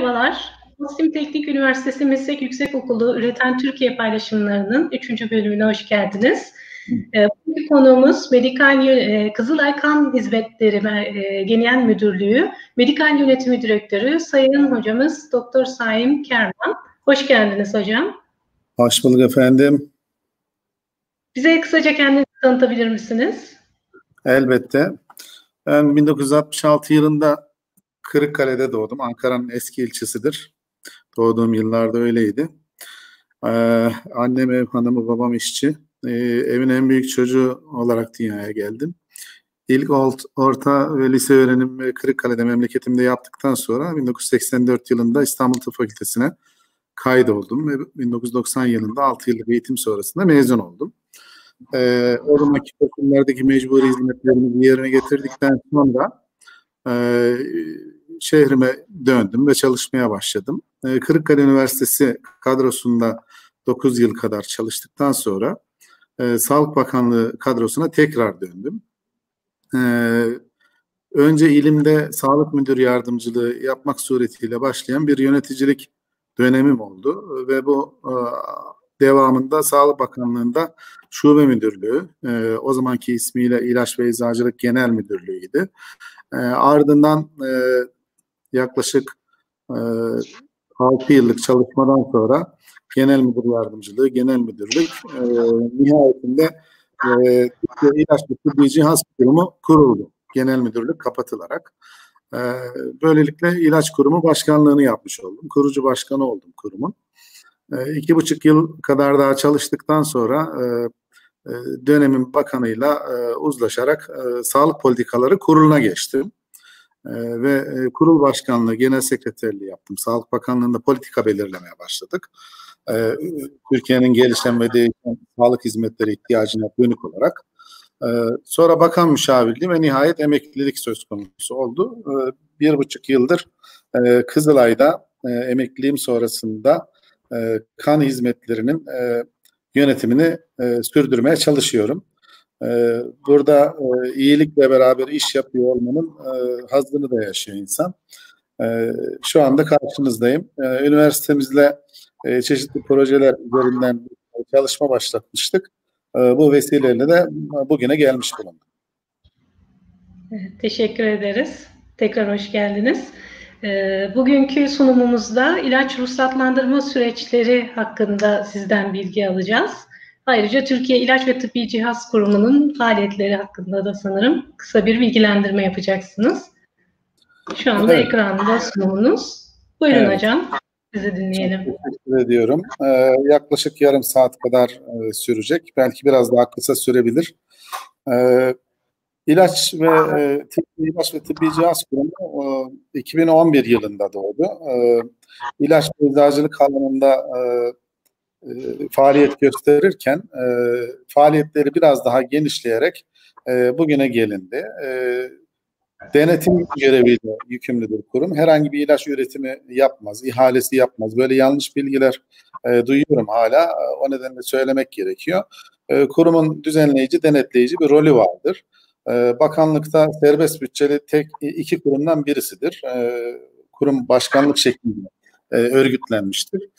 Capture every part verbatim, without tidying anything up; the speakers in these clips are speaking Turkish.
Merhabalar. Ostim Teknik Üniversitesi Meslek Yüksekokulu Üreten Türkiye paylaşımlarının üçüncü bölümüne hoş geldiniz. E, bugünkü konuğumuz Medikal e, Kızılay Kan Hizmetleri e, Genel Müdürlüğü Medikal Yönetimi Direktörü Sayın Hocamız Doktor Saim Kerman. Hoş geldiniz hocam. Hoş bulduk efendim. Bize kısaca kendinizi tanıtabilir misiniz? Elbette. Ben bin dokuz yüz altmış altı yılında Kırıkkale'de doğdum. Ankara'nın eski ilçesidir. Doğduğum yıllarda öyleydi. Ee, annem ev hanımı, babam işçi. Ee, evin en büyük çocuğu olarak dünyaya geldim. İlk orta ve lise öğrenimimi Kırıkkale'de, memleketimde yaptıktan sonra bin dokuz yüz seksen dört yılında İstanbul Tıp Fakültesi'ne kaydoldum ve bin dokuz yüz doksan yılında altı yıllık eğitim sonrasında mezun oldum. Ee, o zamanki toplumlardaki mecburi hizmetlerimi yerine getirdikten sonra e, şehrime döndüm ve çalışmaya başladım. Ee, Kırıkkale Üniversitesi kadrosunda dokuz yıl kadar çalıştıktan sonra e, Sağlık Bakanlığı kadrosuna tekrar döndüm. Ee, önce ilimde sağlık müdür yardımcılığı yapmak suretiyle başlayan bir yöneticilik dönemim oldu ve bu e, devamında Sağlık Bakanlığı'nda Şube Müdürlüğü, e, o zamanki ismiyle İlaç ve Eczacılık Genel Müdürlüğü'ydü. E, ardından e, yaklaşık e, altı yıllık çalışmadan sonra Genel Müdür Yardımcılığı, Genel Müdürlük, e, nihayetinde e, Türkiye İlaç ve Tıbbi Cihaz Kurumu kuruldu. Genel Müdürlük kapatılarak. E, böylelikle İlaç Kurumu Başkanlığı'nı yapmış oldum. Kurucu başkanı oldum kurumun. E, iki buçuk yıl kadar daha çalıştıktan sonra e, e, dönemin bakanıyla e, uzlaşarak e, Sağlık Politikaları Kurulu'na geçtim. E, ve e, kurul başkanlığı, genel sekreterliği yaptım. Sağlık Bakanlığı'nda politika belirlemeye başladık. E, Türkiye'nin gelişen ve değişen sağlık hizmetleri ihtiyacına dönük olarak. E, sonra bakan müşavirliği ve nihayet emeklilik söz konusu oldu. E, bir buçuk yıldır e, Kızılay'da e, emekliliğim sonrasında e, kan hizmetlerinin e, yönetimini e, sürdürmeye çalışıyorum. E, burada e, iyilikle beraber iş yapıyor olmanın e, hazzını da yaşıyor insan. E, şu anda karşınızdayım. E, üniversitemizle e, çeşitli projeler üzerinden çalışma başlatmıştık. E, bu vesileyle de bugüne gelmiş bulunduk. Evet, teşekkür ederiz. Tekrar hoş geldiniz. E, bugünkü sunumumuzda ilaç ruhsatlandırma süreçleri hakkında sizden bilgi alacağız. Ayrıca Türkiye İlaç ve Tıbbi Cihaz Kurumu'nun faaliyetleri hakkında da sanırım kısa bir bilgilendirme yapacaksınız. Şu anda evet. Ekranda sunumunuz. Buyurun evet. Hocam, sizi dinleyelim. Çok teşekkür ediyorum. Ee, yaklaşık yarım saat kadar e, sürecek. Belki biraz daha kısa sürebilir. Ee, İlaç ve e, tıbbi, ilaç ve tıbbi cihaz kurumu e, iki bin on bir yılında doğdu. E, ilaç ve eczacılık alanında e, e, faaliyet gösterirken e, faaliyetleri biraz daha genişleyerek e, bugüne gelindi. E, denetim göreviyle yükümlüdür kurum. Herhangi bir ilaç üretimi yapmaz, ihalesi yapmaz. Böyle yanlış bilgiler e, duyuyorum hala. O nedenle söylemek gerekiyor. E, kurumun düzenleyici, denetleyici bir rolü vardır. Bakanlıkta serbest bütçeli tek iki kurumdan birisidir. Kurum başkanlık şeklinde örgütlenmiştir.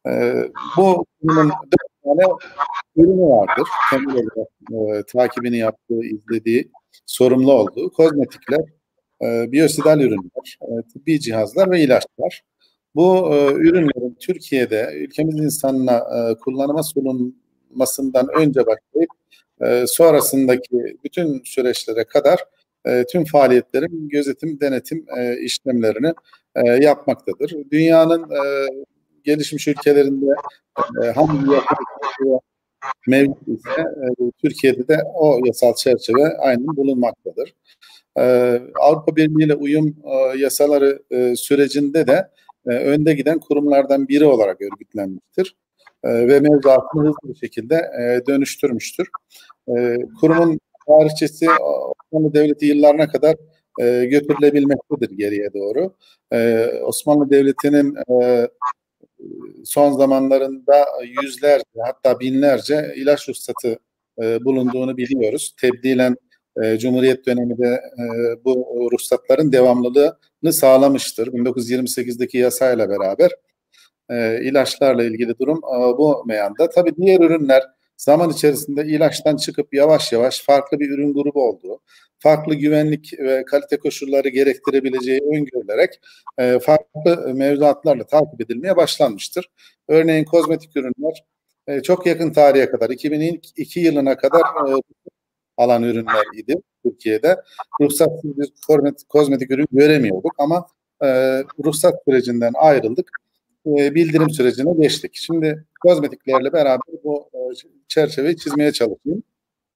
Bu kurumun dört tane ürünü vardır. Temel olarak takibini yaptığı, izlediği, sorumlu olduğu kozmetikler, biyosidal ürünler, tıbbi cihazlar ve ilaçlar. Bu ürünlerin Türkiye'de ülkemiz insanına kullanıma sunulmasından önce başlayıp E, sonrasındaki bütün süreçlere kadar e, tüm faaliyetlerin gözetim, denetim e, işlemlerini e, yapmaktadır. Dünyanın e, gelişmiş ülkelerinde e, hangi yasal mevcut ise e, Türkiye'de de o yasal çerçeve aynen bulunmaktadır. E, Avrupa Birliği ile uyum e, yasaları e, sürecinde de e, önde giden kurumlardan biri olarak örgütlenmiştir. Ve mevzuatını hızlı bir şekilde e, dönüştürmüştür. E, kurumun tarihçesi Osmanlı Devleti yıllarına kadar e, götürülebilmektedir geriye doğru. E, Osmanlı Devleti'nin e, son zamanlarında yüzlerce hatta binlerce ilaç ruhsatı e, bulunduğunu biliyoruz. Tebdilen e, Cumhuriyet döneminde e, bu ruhsatların devamlılığını sağlamıştır. bin dokuz yüz yirmi sekizdeki yasayla beraber e, ilaçlarla ilgili durum e, bu meyanda. Tabii diğer ürünler zaman içerisinde ilaçtan çıkıp yavaş yavaş farklı bir ürün grubu olduğu, farklı güvenlik ve kalite koşulları gerektirebileceği öngörülerek e, farklı mevzuatlarla takip edilmeye başlanmıştır. Örneğin kozmetik ürünler e, çok yakın tarihe kadar, iki bin iki yılına kadar e, alan ürünler idi Türkiye'de. Ruhsatsız bir kozmetik ürün göremiyorduk ama e, ruhsat sürecinden ayrıldık. E, bildirim sürecine geçtik. Şimdi kozmetiklerle beraber bu e, çerçeveyi çizmeye çalışayım.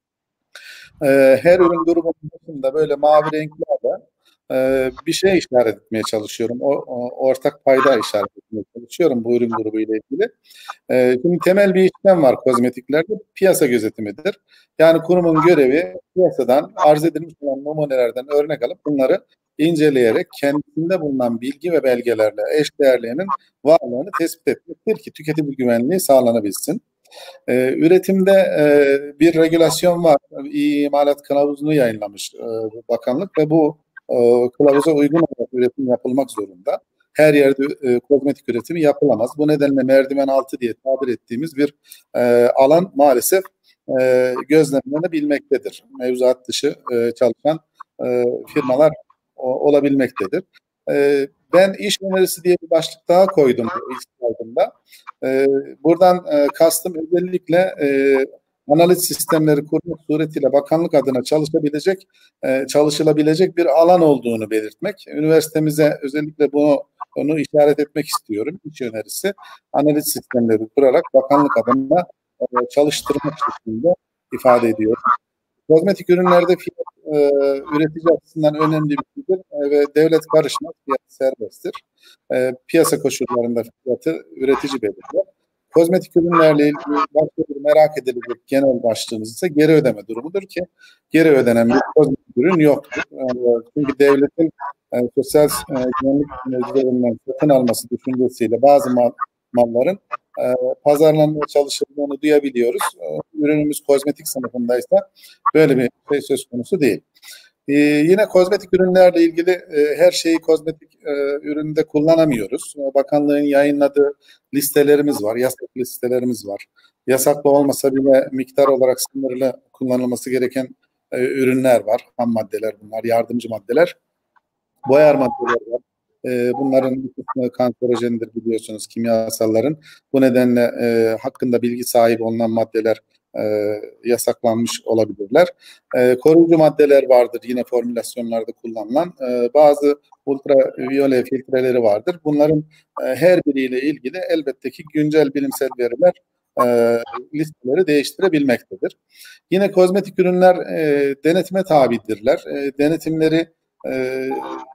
E, her ürün grubunun dışında böyle mavi renklerle e, bir şey işaret etmeye çalışıyorum. O, o ortak payda işaret etmeye çalışıyorum bu ürün grubu ile ilgili. E, şimdi temel bir işlem var kozmetiklerde, piyasa gözetimidir. Yani kurumun görevi piyasadan arz edilmiş olan numunelerden örnek alıp bunları inceleyerek kendisinde bulunan bilgi ve belgelerle eşdeğerliğinin varlığını tespit etmektir ki tüketici güvenliği sağlanabilsin. Ee, üretimde e, bir regülasyon var. İyi imalat kılavuzunu yayınlamış e, bakanlık ve bu e, kılavuza uygun olarak üretim yapılmak zorunda. Her yerde e, kozmetik üretimi yapılamaz. Bu nedenle merdiven altı diye tabir ettiğimiz bir e, alan maalesef e, gözlemlenebilmektedir. Mevzuat dışı e, çalışan e, firmalar o, olabilmektedir. E, ben iş önerisi diye bir başlık daha koydum ilk slaydımda. E, buradan e, kastım özellikle e, analiz sistemleri kurmak suretiyle bakanlık adına çalışabilecek, e, çalışılabilecek bir alan olduğunu belirtmek. Üniversitemize özellikle bunu onu işaret etmek istiyorum. İş önerisi analiz sistemleri kurarak bakanlık adına e, çalıştırmak şeklinde ifade ediyorum. Kozmetik ürünlerde fiyat e, üretici açısından önemli bir şeydir e, ve devlet karışmaz, fiyat serbesttir. E, piyasa koşullarında fiyatı üretici belirler. Kozmetik ürünlerle ilgili başka bir merak edilecek genel başlığımız ise geri ödeme durumudur ki geri ödenen bir kozmetik ürün yoktur. E, çünkü devletin e, sosyal e, güvenlik mevzularından satın alması düşüncesiyle bazı mal, malların e, pazarlanmaya çalışıldığını duyabiliyoruz. E, ürünümüz kozmetik sınıfındaysa böyle bir şey söz konusu değil. Ee, yine kozmetik ürünlerle ilgili e, her şeyi kozmetik e, üründe kullanamıyoruz. Bakanlığın yayınladığı listelerimiz var, yasak listelerimiz var. Yasaklı olmasa bile miktar olarak sınırlı kullanılması gereken e, ürünler var. Ham maddeler bunlar, yardımcı maddeler. Boyar maddeler var. E, bunların bir kısmı kanserojendir biliyorsunuz kimyasalların. Bu nedenle e, hakkında bilgi sahibi olunan maddeler E, yasaklanmış olabilirler. E, koruyucu maddeler vardır yine formülasyonlarda kullanılan. E, bazı ultraviyole filtreleri vardır. Bunların e, her biriyle ilgili elbette ki güncel bilimsel veriler e, listeleri değiştirebilmektedir. Yine kozmetik ürünler e, denetime tabidirler. E, denetimleri e,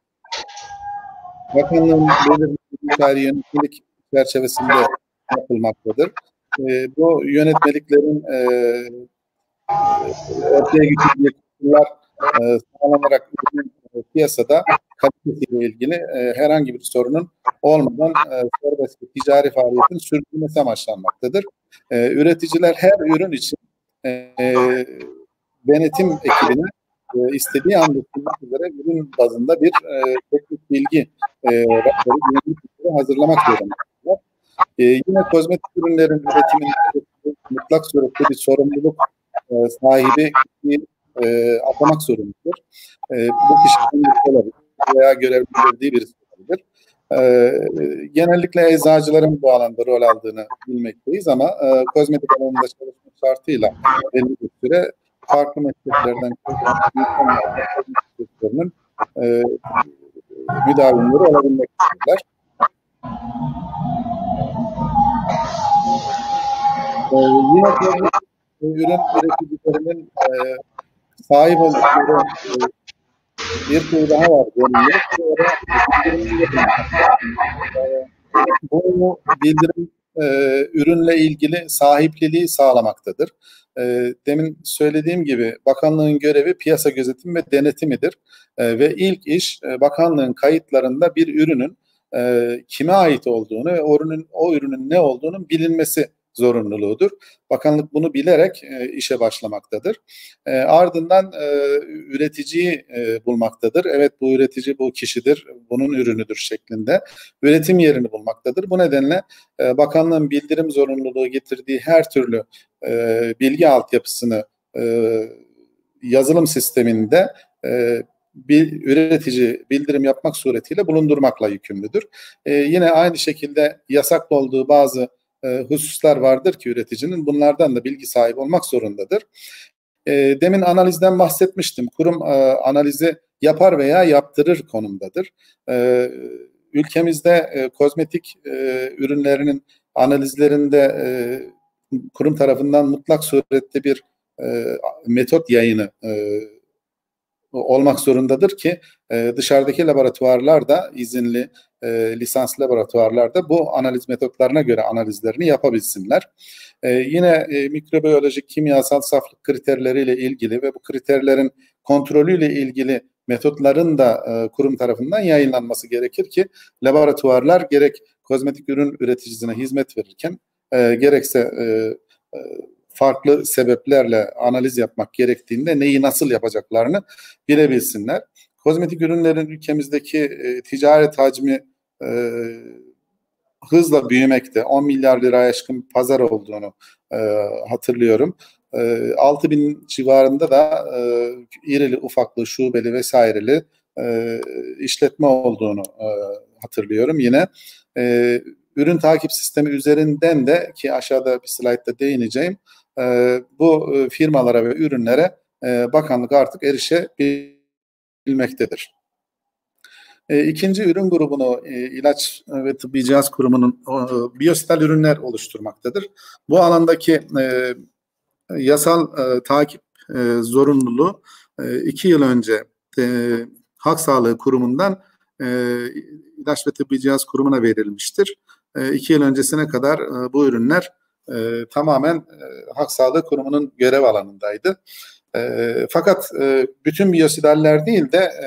bakanlığın belirli yönetmelik çerçevesinde yapılmaktadır. E, bu yönetmeliklerin e, ortaya getirdiği koşullar e, sağlanarak e, piyasada kalitesiyle ilgili e, herhangi bir sorunun olmadan e, serbest ticari faaliyetin sürdürülmesi amaçlanmaktadır. E, üreticiler her ürün için e, denetim ekibine e, istediği anda sunmak üzere ürün bazında bir e, teknik bilgi e, raporu hazırlamak zorundadır. E, yine kozmetik ürünlerin üretiminde mutlak surette bir sorumluluk e, sahibi kişiyi e, atamak zorundadır. E, bu kişinin olabilir veya görevlendirdiği birisi olabilir. E, genellikle eczacıların bu alanda rol aldığını bilmekteyiz ama e, kozmetik alanında çalışma şartıyla belli bir süre farklı mesleklerden insanların e, müdavimleri olabilmektedirler. Ee, yine e, ürün üreticilerinin e, sahip oldukları e, bir şey daha var. E, bu bildirim e, ürünle ilgili sahipliliği sağlamaktadır. E, demin söylediğim gibi bakanlığın görevi piyasa gözetimi ve denetimidir. E, ve ilk iş e, bakanlığın kayıtlarında bir ürünün e, kime ait olduğunu ve o ürünün, o ürünün ne olduğunun bilinmesi zorunluluğudur. Bakanlık bunu bilerek e, işe başlamaktadır. E, ardından e, üreticiyi e, bulmaktadır. Evet, bu üretici bu kişidir, bunun ürünüdür şeklinde üretim yerini bulmaktadır. Bu nedenle e, bakanlığın bildirim zorunluluğu getirdiği her türlü e, bilgi altyapısını e, yazılım sisteminde e, bir üretici bildirim yapmak suretiyle bulundurmakla yükümlüdür. E, yine aynı şekilde yasaklı olduğu bazı e, hususlar vardır ki üreticinin bunlardan da bilgi sahibi olmak zorundadır. E, demin analizden bahsetmiştim. Kurum e, analizi yapar veya yaptırır konumdadır. E, ülkemizde e, kozmetik e, ürünlerinin analizlerinde e, kurum tarafından mutlak surette bir e, metot yayını e, olmak zorundadır ki e, dışarıdaki laboratuvarlar da izinli e, lisanslı laboratuvarlar da bu analiz metotlarına göre analizlerini yapabilsinler. E, yine e, mikrobiyolojik, kimyasal saflık kriterleriyle ilgili ve bu kriterlerin kontrolüyle ilgili metotların da e, kurum tarafından yayınlanması gerekir ki laboratuvarlar gerek kozmetik ürün üreticisine hizmet verirken e, gerekse e, e, farklı sebeplerle analiz yapmak gerektiğinde neyi nasıl yapacaklarını bilebilsinler. Kozmetik ürünlerin ülkemizdeki e, ticaret hacmi e, hızla büyümekte. on milyar liraya aşkın bir pazar olduğunu e, hatırlıyorum. E, altı bin civarında da e, irili ufaklı, şubeli vesaireli e, işletme olduğunu e, hatırlıyorum. Yine e, ürün takip sistemi üzerinden de ki aşağıda bir slaytta değineceğim, e, bu e, firmalara ve ürünlere e, bakanlık artık erişebilmektedir. E, ikinci ürün grubunu e, İlaç ve Tıbbi Cihaz Kurumu'nun e, biyosidal ürünler oluşturmaktadır. Bu alandaki e, yasal e, takip e, zorunluluğu e, iki yıl önce e, Halk Sağlığı Kurumu'ndan e, İlaç ve Tıbbi Cihaz Kurumu'na verilmiştir. E, iki yıl öncesine kadar e, bu ürünler e, tamamen e, Halk Sağlığı Kurumu'nun görev alanındaydı. E, fakat e, bütün biyosidaller değil de e,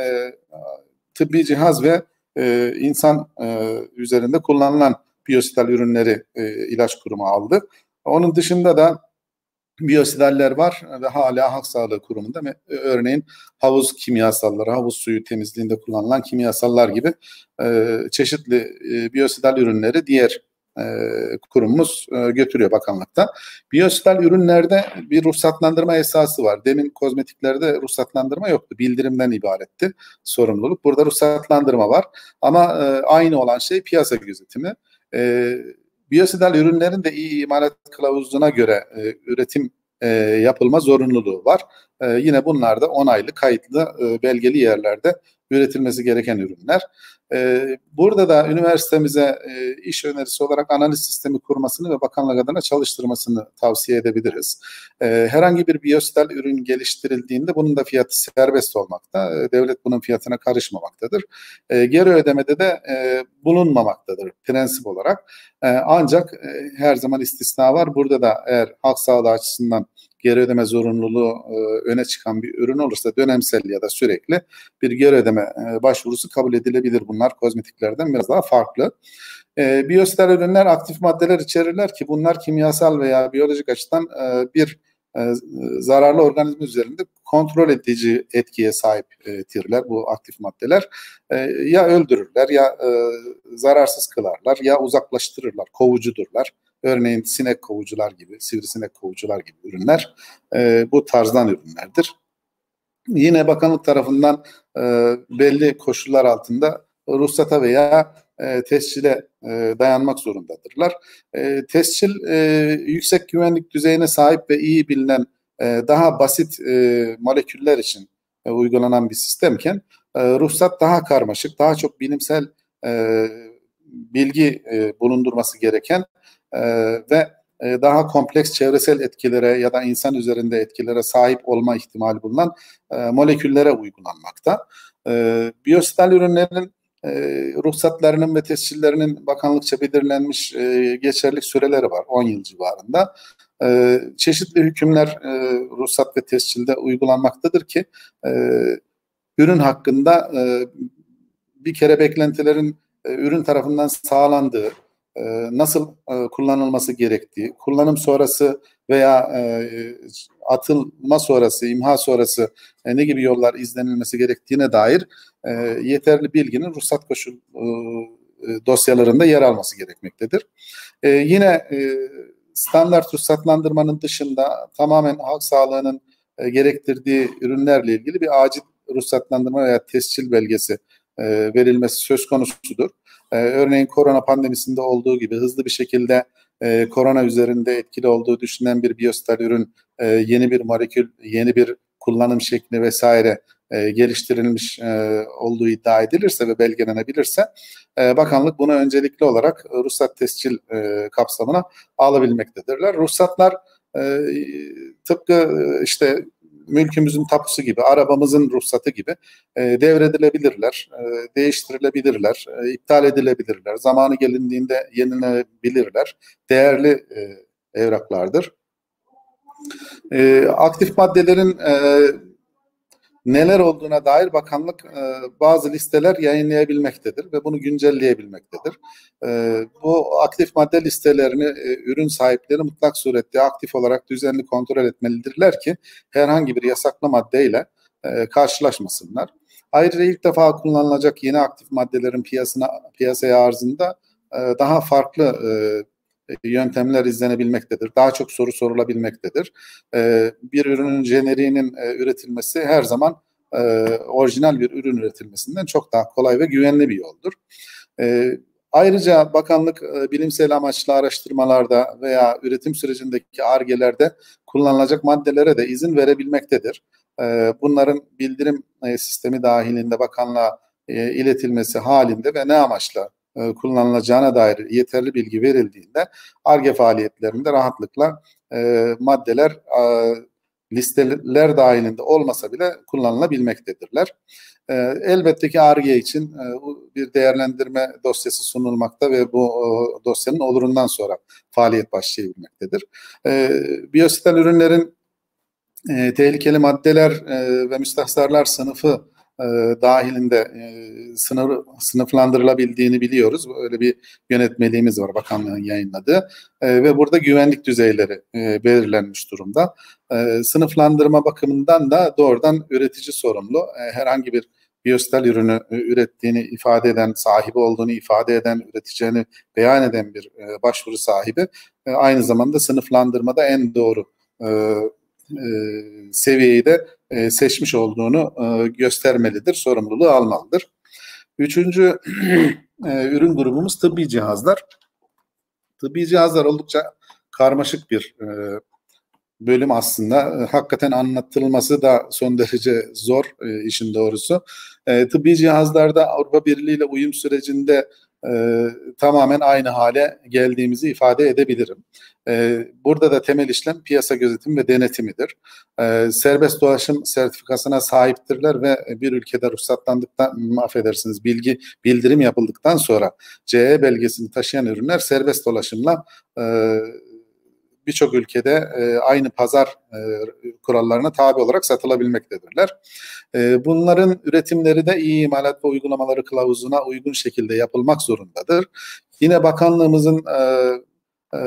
tıbbi cihaz ve e, insan e, üzerinde kullanılan biyosidal ürünleri e, ilaç kurumu aldı. Onun dışında da biyosidaller var ve hala Halk Sağlığı Kurumu'nda örneğin havuz kimyasalları, havuz suyu temizliğinde kullanılan kimyasallar gibi e, çeşitli e, biyosidal ürünleri diğer e, kurumumuz e, götürüyor bakanlıkta. Biyosidal ürünlerde bir ruhsatlandırma esası var. Demin kozmetiklerde ruhsatlandırma yoktu. Bildirimden ibaretti sorumluluk. Burada ruhsatlandırma var. Ama e, aynı olan şey piyasa gözetimi. E, Biyosidal ürünlerin de iyi imalat kılavuzuna göre e, üretim e, yapılma zorunluluğu var. E, yine bunlar da onaylı, kayıtlı, e, belgeli yerlerde üretilmesi gereken ürünler. E, burada da üniversitemize e, iş önerisi olarak analiz sistemi kurmasını ve bakanlık adına çalıştırmasını tavsiye edebiliriz. E, herhangi bir biyosidal ürün geliştirildiğinde bunun da fiyatı serbest olmakta. E, devlet bunun fiyatına karışmamaktadır. E, geri ödemede de e, bulunmamaktadır prensip olarak. E, ancak e, her zaman istisna var. Burada da eğer halk sağlığı açısından geri ödeme zorunluluğu e, öne çıkan bir ürün olursa dönemsel ya da sürekli bir geri ödeme e, başvurusu kabul edilebilir. Bunlar kozmetiklerden biraz daha farklı. E, biyosidal ürünler aktif maddeler içerirler ki bunlar kimyasal veya biyolojik açıdan e, bir e, zararlı organizma üzerinde kontrol edici etkiye sahiptirler bu aktif maddeler. E, ya öldürürler ya e, zararsız kılarlar ya uzaklaştırırlar, kovucudurlar. Örneğin sinek kovucular gibi, sivrisinek kovucular gibi ürünler e, bu tarzdan ürünlerdir. Yine bakanlık tarafından e, belli koşullar altında ruhsata veya e, tescile e, dayanmak zorundadırlar. E, tescil e, yüksek güvenlik düzeyine sahip ve iyi bilinen e, daha basit e, moleküller için e, uygulanan bir sistemken e, ruhsat daha karmaşık, daha çok bilimsel e, bilgi e, bulundurması gereken e, ve e, daha kompleks çevresel etkilere ya da insan üzerinde etkilere sahip olma ihtimali bulunan e, moleküllere uygulanmakta. E, biyosidal ürünlerin e, ruhsatlarının ve tescillerinin bakanlıkça belirlenmiş e, geçerlilik süreleri var on yıl civarında. E, çeşitli hükümler e, ruhsat ve tescilde uygulanmaktadır ki e, ürün hakkında e, bir kere beklentilerin e, ürün tarafından sağlandığı, e, nasıl e, kullanılması gerektiği, kullanım sonrası veya e, atılma sonrası, imha sonrası e, ne gibi yollar izlenilmesi gerektiğine dair e, yeterli bilginin ruhsat koşul e, dosyalarında yer alması gerekmektedir. E, yine e, standart ruhsatlandırmanın dışında tamamen halk sağlığının e, gerektirdiği ürünlerle ilgili bir acil ruhsatlandırma veya tescil belgesi e, verilmesi söz konusudur. E, örneğin korona pandemisinde olduğu gibi hızlı bir şekilde e, korona üzerinde etkili olduğu düşünülen bir biyostal ürün, e, yeni bir molekül, yeni bir kullanım şekli vesaire e, geliştirilmiş e, olduğu iddia edilirse ve belgelenebilirse e, bakanlık bunu öncelikli olarak e, ruhsat tescil e, kapsamına alabilmektedirler. Ruhsatlar e, tıpkı e, işte mülkümüzün tapusu gibi, arabamızın ruhsatı gibi e, devredilebilirler, e, değiştirilebilirler, e, iptal edilebilirler, zamanı gelindiğinde yenilebilirler. Değerli e, evraklardır. E, aktif maddelerin e, neler olduğuna dair bakanlık e, bazı listeler yayınlayabilmektedir ve bunu güncelleyebilmektedir. E, bu aktif madde listelerini e, ürün sahipleri mutlak surette aktif olarak düzenli kontrol etmelidirler ki herhangi bir yasaklı maddeyle e, karşılaşmasınlar. Ayrıca ilk defa kullanılacak yeni aktif maddelerin piyasına, piyasaya arzında e, daha farklı e, yöntemler izlenebilmektedir. Daha çok soru sorulabilmektedir. Ee, bir ürünün jeneriğinin e, üretilmesi her zaman e, orijinal bir ürün üretilmesinden çok daha kolay ve güvenli bir yoldur. E, ayrıca bakanlık e, bilimsel amaçlı araştırmalarda veya üretim sürecindeki Ar-Ge'lerde kullanılacak maddelere de izin verebilmektedir. E, bunların bildirim e, sistemi dahilinde bakanlığa e, iletilmesi halinde ve ne amaçla kullanılacağına dair yeterli bilgi verildiğinde Ar-Ge faaliyetlerinde rahatlıkla e, maddeler e, listeler dahilinde olmasa bile kullanılabilmektedirler. E, elbette ki Ar-Ge için e, bir değerlendirme dosyası sunulmakta ve bu e, dosyanın olurundan sonra faaliyet başlayabilmektedir. E, biyostal ürünlerin e, tehlikeli maddeler e, ve müstahsarlar sınıfı E, dahilinde e, sınır, sınıflandırılabildiğini biliyoruz. Öyle bir yönetmeliğimiz var bakanlığın yayınladığı e, ve burada güvenlik düzeyleri e, belirlenmiş durumda. E, sınıflandırma bakımından da doğrudan üretici sorumlu. E, herhangi bir biyostal ürünü e, ürettiğini ifade eden, sahibi olduğunu ifade eden, üreteceğini beyan eden bir e, başvuru sahibi e, aynı zamanda sınıflandırmada en doğru e, e, seviyeyi de e, seçmiş olduğunu e, göstermelidir, sorumluluğu almalıdır. Üçüncü e, ürün grubumuz tıbbi cihazlar. Tıbbi cihazlar oldukça karmaşık bir e, bölüm aslında. E, hakikaten anlatılması da son derece zor e, işin doğrusu. E, tıbbi cihazlarda Avrupa Birliği ile uyum sürecinde e, tamamen aynı hale geldiğimizi ifade edebilirim. E, burada da temel işlem piyasa gözetimi ve denetimidir. E, serbest dolaşım sertifikasına sahiptirler ve bir ülkede ruhsatlandıktan, affedersiniz, bilgi bildirim yapıldıktan sonra C E belgesini taşıyan ürünler serbest dolaşımla e, birçok ülkede e, aynı pazar e, kurallarına tabi olarak satılabilmektedirler. E, bunların üretimleri de iyi imalat ve uygulamaları kılavuzuna uygun şekilde yapılmak zorundadır. Yine bakanlığımızın e, e,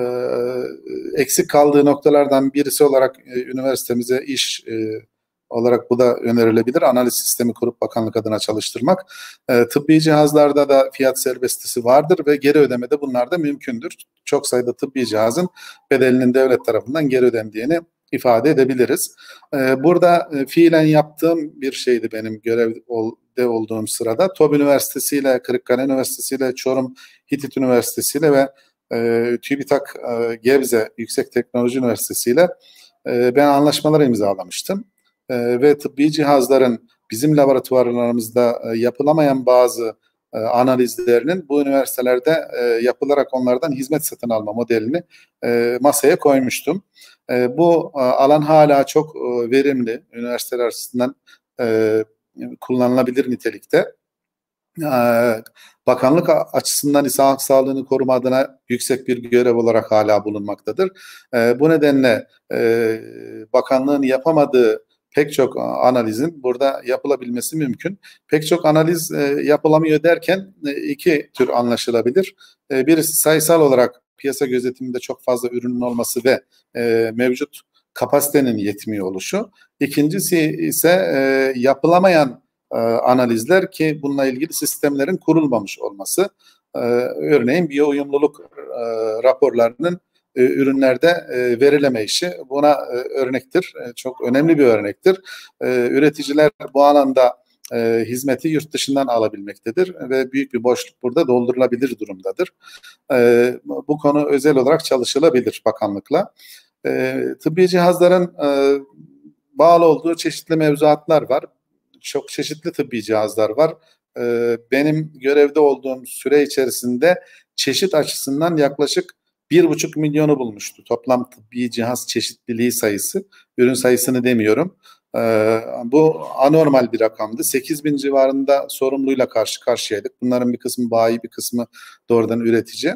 eksik kaldığı noktalardan birisi olarak e, üniversitemize iş e, olarak bu da önerilebilir. Analiz sistemi kurup bakanlık adına çalıştırmak. E, tıbbi cihazlarda da fiyat serbestisi vardır ve geri ödeme de bunlar da mümkündür. Çok sayıda tıbbi cihazın bedelinin devlet tarafından geri ödendiğini ifade edebiliriz. E, burada e, fiilen yaptığım bir şeydi benim görevde olduğum sırada. TOB Üniversitesi ile, Kırıkkale Üniversitesi ile, Çorum Hitit Üniversitesi ile ve e, TÜBİTAK e, Gebze Yüksek Teknoloji Üniversitesi ile e, ben anlaşmalar imzalamıştım. E, ve tıbbi cihazların bizim laboratuvarlarımızda e, yapılamayan bazı e, analizlerinin bu üniversitelerde e, yapılarak onlardan hizmet satın alma modelini e, masaya koymuştum. E, bu e, alan hala çok e, verimli, üniversiteler açısından e, kullanılabilir nitelikte. E, bakanlık açısından ise halk sağlığını koruma adına yüksek bir görev olarak hala bulunmaktadır. E, bu nedenle e, bakanlığın yapamadığı pek çok analizin burada yapılabilmesi mümkün. Pek çok analiz e, yapılamıyor derken e, iki tür anlaşılabilir. E, birisi sayısal olarak piyasa gözetiminde çok fazla ürünün olması ve e, mevcut kapasitenin yetmiyor oluşu. İkincisi ise e, yapılamayan e, analizler ki bununla ilgili sistemlerin kurulmamış olması. E, örneğin biyo uyumluluk e, raporlarının e, ürünlerde e, verileme işi buna e, örnektir. E, çok önemli bir örnektir. E, üreticiler bu alanda e, hizmeti yurt dışından alabilmektedir ve büyük bir boşluk burada doldurulabilir durumdadır. E, bu konu özel olarak çalışılabilir bakanlıkla. E, tıbbi cihazların e, bağlı olduğu çeşitli mevzuatlar var. Çok çeşitli tıbbi cihazlar var. E, benim görevde olduğum süre içerisinde çeşit açısından yaklaşık bir buçuk milyonu bulmuştu. Toplam tıbbi cihaz çeşitliliği sayısı. Ürün sayısını demiyorum. Ee, bu anormal bir rakamdı. sekiz bin civarında sorumluyla karşı karşıyaydık. Bunların bir kısmı bayi, bir kısmı doğrudan üretici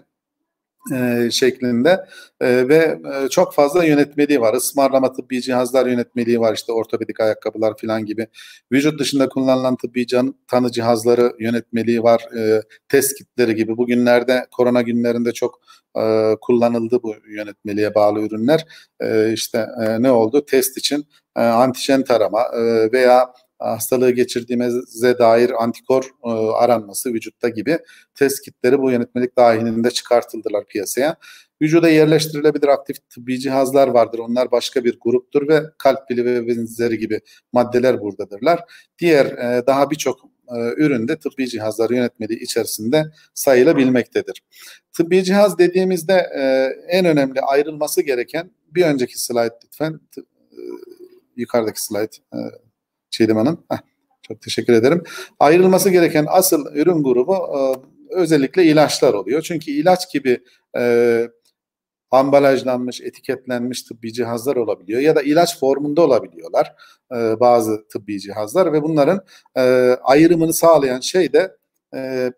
e, şeklinde e, ve e, çok fazla yönetmeliği var. Ismarlama tıbbi cihazlar yönetmeliği var. İşte ortopedik ayakkabılar falan gibi. Vücut dışında kullanılan tıbbi can, tanı cihazları yönetmeliği var. E, test kitleri gibi. Bugünlerde korona günlerinde çok e, kullanıldı bu yönetmeliğe bağlı ürünler. E, işte e, ne oldu? Test için e, antijen tarama e, veya hastalığı geçirdiğimize dair antikor e, aranması vücutta gibi test kitleri bu yönetmelik dahilinde çıkartıldılar piyasaya. Vücuda yerleştirilebilir aktif tıbbi cihazlar vardır. Onlar başka bir gruptur ve kalp pili ve benzeri gibi maddeler buradadırlar. Diğer e, daha birçok e, üründe tıbbi cihazlar yönetmeliği içerisinde sayılabilmektedir. Tıbbi cihaz dediğimizde e, en önemli ayrılması gereken bir önceki slide lütfen e, yukarıdaki slide e, Çiğdem Hanım. Heh, çok teşekkür ederim. Ayrılması gereken asıl ürün grubu e, özellikle ilaçlar oluyor. Çünkü ilaç gibi e, ambalajlanmış, etiketlenmiş tıbbi cihazlar olabiliyor ya da ilaç formunda olabiliyorlar e, bazı tıbbi cihazlar ve bunların e, ayrımını sağlayan şey de e,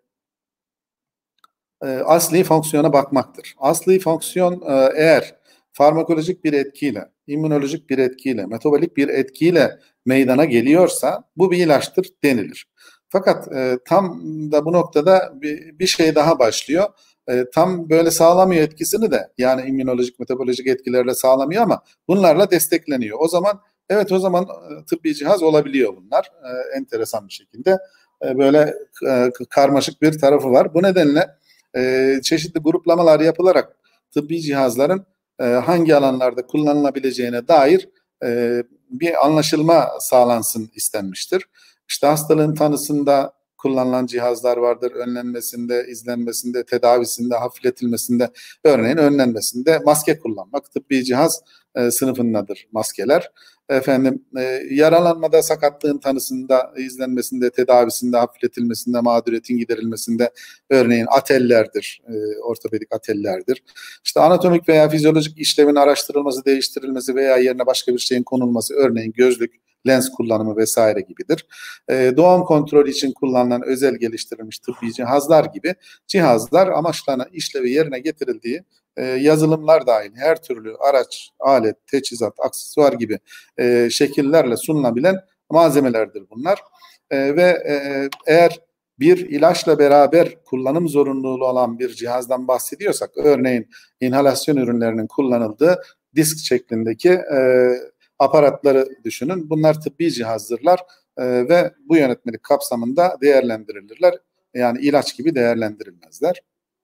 e, asli fonksiyona bakmaktır. Asli fonksiyon e, eğer farmakolojik bir etkiyle, immünolojik bir etkiyle, metabolik bir etkiyle meydana geliyorsa bu bir ilaçtır denilir. Fakat e, tam da bu noktada bir, bir şey daha başlıyor. E, tam böyle sağlamıyor etkisini de yani immünolojik, metabolojik etkilerle sağlamıyor ama bunlarla destekleniyor. O zaman evet o zaman e, tıbbi cihaz olabiliyor bunlar. E, enteresan bir şekilde e, böyle e, karmaşık bir tarafı var. Bu nedenle e, çeşitli gruplamalar yapılarak tıbbi cihazların e, hangi alanlarda kullanılabileceğine dair e, bir anlaşılma sağlansın istenmiştir. İşte hastalığın tanısında kullanılan cihazlar vardır. Önlenmesinde, izlenmesinde, tedavisinde, hafifletilmesinde, örneğin önlenmesinde maske kullanmak tıbbi cihaz e, sınıfındadır maskeler. Efendim e, yaralanmada, sakatlığın tanısında, izlenmesinde, tedavisinde, hafifletilmesinde, mağduriyetin giderilmesinde örneğin atellerdir, e, ortopedik atellerdir. İşte anatomik veya fizyolojik işlevin araştırılması, değiştirilmesi veya yerine başka bir şeyin konulması, örneğin gözlük, lens kullanımı vesaire gibidir. E, doğum kontrolü için kullanılan özel geliştirilmiş tıbbi cihazlar gibi cihazlar amaçlanan işlevi yerine getirildiği e, yazılımlar dahil her türlü araç, alet, teçhizat, aksesuar gibi e, şekillerle sunulabilen malzemelerdir bunlar. E, ve e, eğer bir ilaçla beraber kullanım zorunluluğu olan bir cihazdan bahsediyorsak, örneğin inhalasyon ürünlerinin kullanıldığı disk şeklindeki e, aparatları düşünün. Bunlar tıbbi cihazdırlar e, ve bu yönetmelik kapsamında değerlendirilirler. Yani ilaç gibi değerlendirilmezler.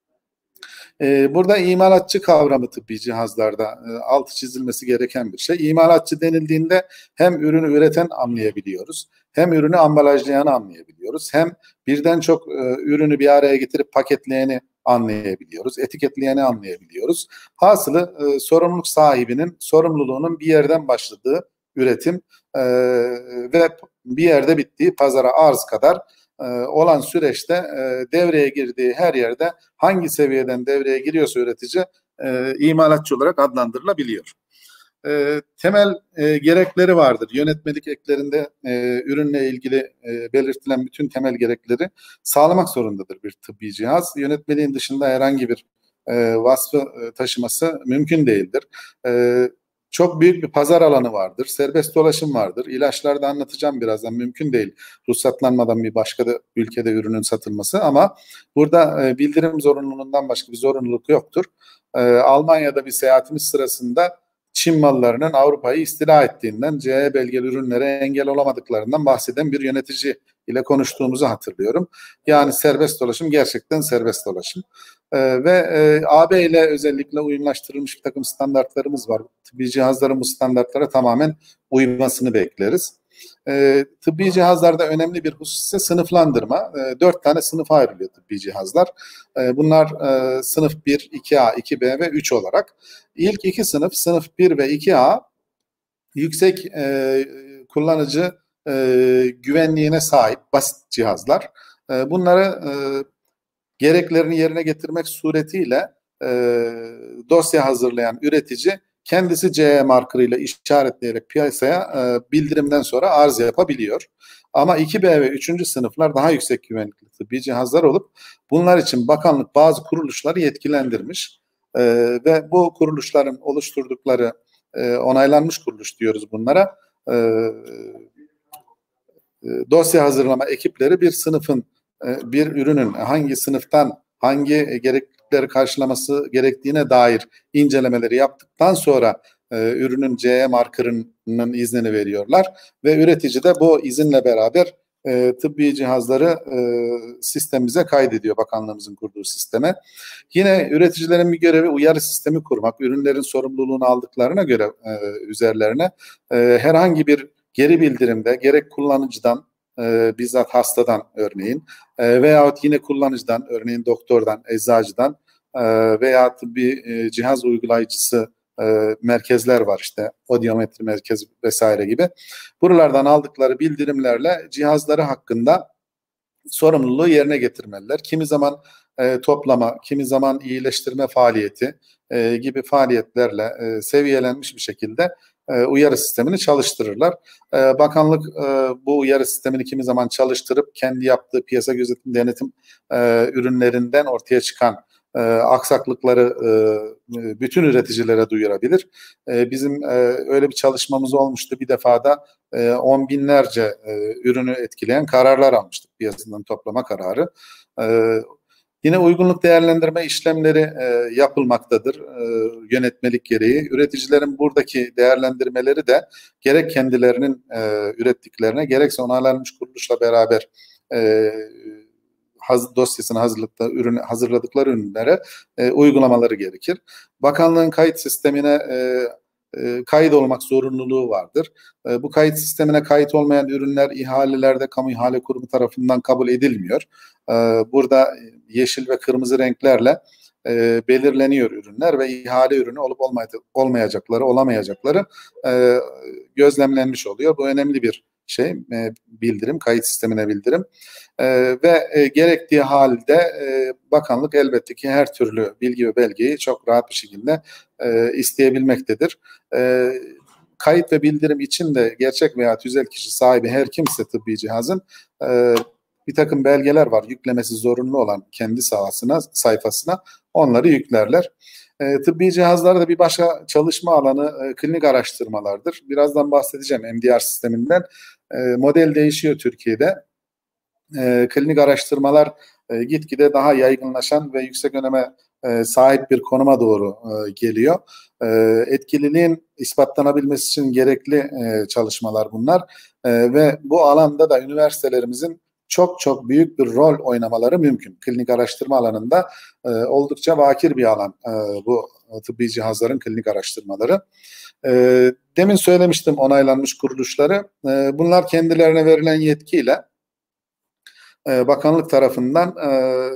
E, burada imalatçı kavramı tıbbi cihazlarda e, altı çizilmesi gereken bir şey. İmalatçı denildiğinde hem ürünü üreten anlayabiliyoruz, hem ürünü ambalajlayanı anlayabiliyoruz, hem birden çok e, ürünü bir araya getirip paketleyeni anlayabiliyoruz, etiketleyeni anlayabiliyoruz. Hasılı e, sorumluluk sahibinin sorumluluğunun bir yerden başladığı üretim e, ve bir yerde bittiği pazara arz kadar e, olan süreçte e, devreye girdiği her yerde hangi seviyeden devreye giriyorsa üretici e, imalatçı olarak adlandırılabiliyor. E, temel e, gerekleri vardır. Yönetmelik eklerinde e, ürünle ilgili e, belirtilen bütün temel gerekleri sağlamak zorundadır bir tıbbi cihaz. Yönetmeliğin dışında herhangi bir e, vasfı e, taşıması mümkün değildir. E, Çok büyük bir pazar alanı vardır. Serbest dolaşım vardır. İlaçlarda anlatacağım birazdan. Mümkün değil ruhsatlanmadan bir başka da ülkede ürünün satılması, ama burada e, bildirim zorunluluğundan başka bir zorunluluk yoktur. E, Almanya'da bir seyahatimiz sırasında Çin mallarının Avrupa'yı istila ettiğinden, C E belgeli ürünlere engel olamadıklarından bahseden bir yönetici ile konuştuğumuzu hatırlıyorum. Yani serbest dolaşım gerçekten serbest dolaşım. Ee, ve e, A B ile özellikle uyumlaştırılmış bir takım standartlarımız var. Tıbbi cihazların bu standartlara tamamen uymasını bekleriz. E, tıbbi cihazlarda önemli bir husus ise sınıflandırma. E, dört tane sınıfa ayrılıyor tıbbi cihazlar. E, bunlar e, sınıf bir, iki A, iki B ve üç olarak. İlk iki sınıf, sınıf bir ve iki A, yüksek e, kullanıcı e, güvenliğine sahip basit cihazlar. E, bunları e, gereklerini yerine getirmek suretiyle e, dosya hazırlayan üretici kendisi C E markerıyla işaretleyerek piyasaya e, bildirimden sonra arz yapabiliyor. Ama iki B ve üçüncü sınıflar daha yüksek güvenlikli tıbbi cihazlar olup bunlar için bakanlık bazı kuruluşları yetkilendirmiş. E, ve bu kuruluşların oluşturdukları e, onaylanmış kuruluş diyoruz bunlara. E, e, dosya hazırlama ekipleri bir sınıfın, bir ürünün hangi sınıftan hangi gereklilikleri karşılaması gerektiğine dair incelemeleri yaptıktan sonra e, ürünün C E markerının iznini veriyorlar ve üretici de bu izinle beraber e, tıbbi cihazları e, sistemimize kaydediyor, bakanlığımızın kurduğu sisteme. Yine üreticilerin bir görevi uyarı sistemi kurmak, ürünlerin sorumluluğunu aldıklarına göre e, üzerlerine e, herhangi bir geri bildirimde gerek kullanıcıdan, e, bizzat hastadan örneğin e, veyahut yine kullanıcıdan, örneğin doktordan, eczacıdan e, veya bir e, cihaz uygulayıcısı e, merkezler var, işte odiometri merkezi vesaire gibi. Buralardan aldıkları bildirimlerle cihazları hakkında sorumluluğu yerine getirmeliler. Kimi zaman e, toplama, kimi zaman iyileştirme faaliyeti e, gibi faaliyetlerle e, seviyelenmiş bir şekilde e, uyarı sistemini çalıştırırlar. E, bakanlık e, bu uyarı sistemini kimi zaman çalıştırıp kendi yaptığı piyasa gözetim denetim e, ürünlerinden ortaya çıkan e, aksaklıkları e, bütün üreticilere duyurabilir. E, bizim e, öyle bir çalışmamız olmuştu. Bir defada e, on binlerce e, ürünü etkileyen kararlar almıştık, piyasadan toplama kararı. E, Yine uygunluk değerlendirme işlemleri e, yapılmaktadır e, yönetmelik gereği. Üreticilerin buradaki değerlendirmeleri de gerek kendilerinin e, ürettiklerine gerekse onaylanmış kuruluşla beraber e, haz, dosyasını hazırladıkları, ürün, hazırladıkları ürünlere e, uygulamaları gerekir. Bakanlığın kayıt sistemine e, e, kayıt olmak zorunluluğu vardır. E, bu kayıt sistemine kayıt olmayan ürünler ihalelerde kamu ihale kurumu tarafından kabul edilmiyor. E, burada yeşil ve kırmızı renklerle e, belirleniyor ürünler ve ihale ürünü olup olmayacakları, olamayacakları e, gözlemlenmiş oluyor. Bu önemli bir şey, e, bildirim, kayıt sistemine bildirim. E, ve e, gerektiği halde e, bakanlık elbette ki her türlü bilgi ve belgeyi çok rahat bir şekilde e, isteyebilmektedir. E, kayıt ve bildirim için de gerçek veya tüzel kişi sahibi her kimse tıbbi cihazın e, bir takım belgeler var, yüklemesi zorunlu olan kendi sahasına, sayfasına onları yüklerler. E, tıbbi cihazlarda bir başka çalışma alanı e, klinik araştırmalardır. Birazdan bahsedeceğim M D R sisteminden. E, model değişiyor Türkiye'de. E, klinik araştırmalar e, gitgide daha yaygınlaşan ve yüksek öneme e, sahip bir konuma doğru e, geliyor. E, etkililiğin ispatlanabilmesi için gerekli e, çalışmalar bunlar. E, ve bu alanda da üniversitelerimizin çok çok büyük bir rol oynamaları mümkün. Klinik araştırma alanında e, oldukça bakir bir alan e, bu tıbbi cihazların klinik araştırmaları. E, demin söylemiştim onaylanmış kuruluşları. E, bunlar kendilerine verilen yetkiyle e, bakanlık tarafından e,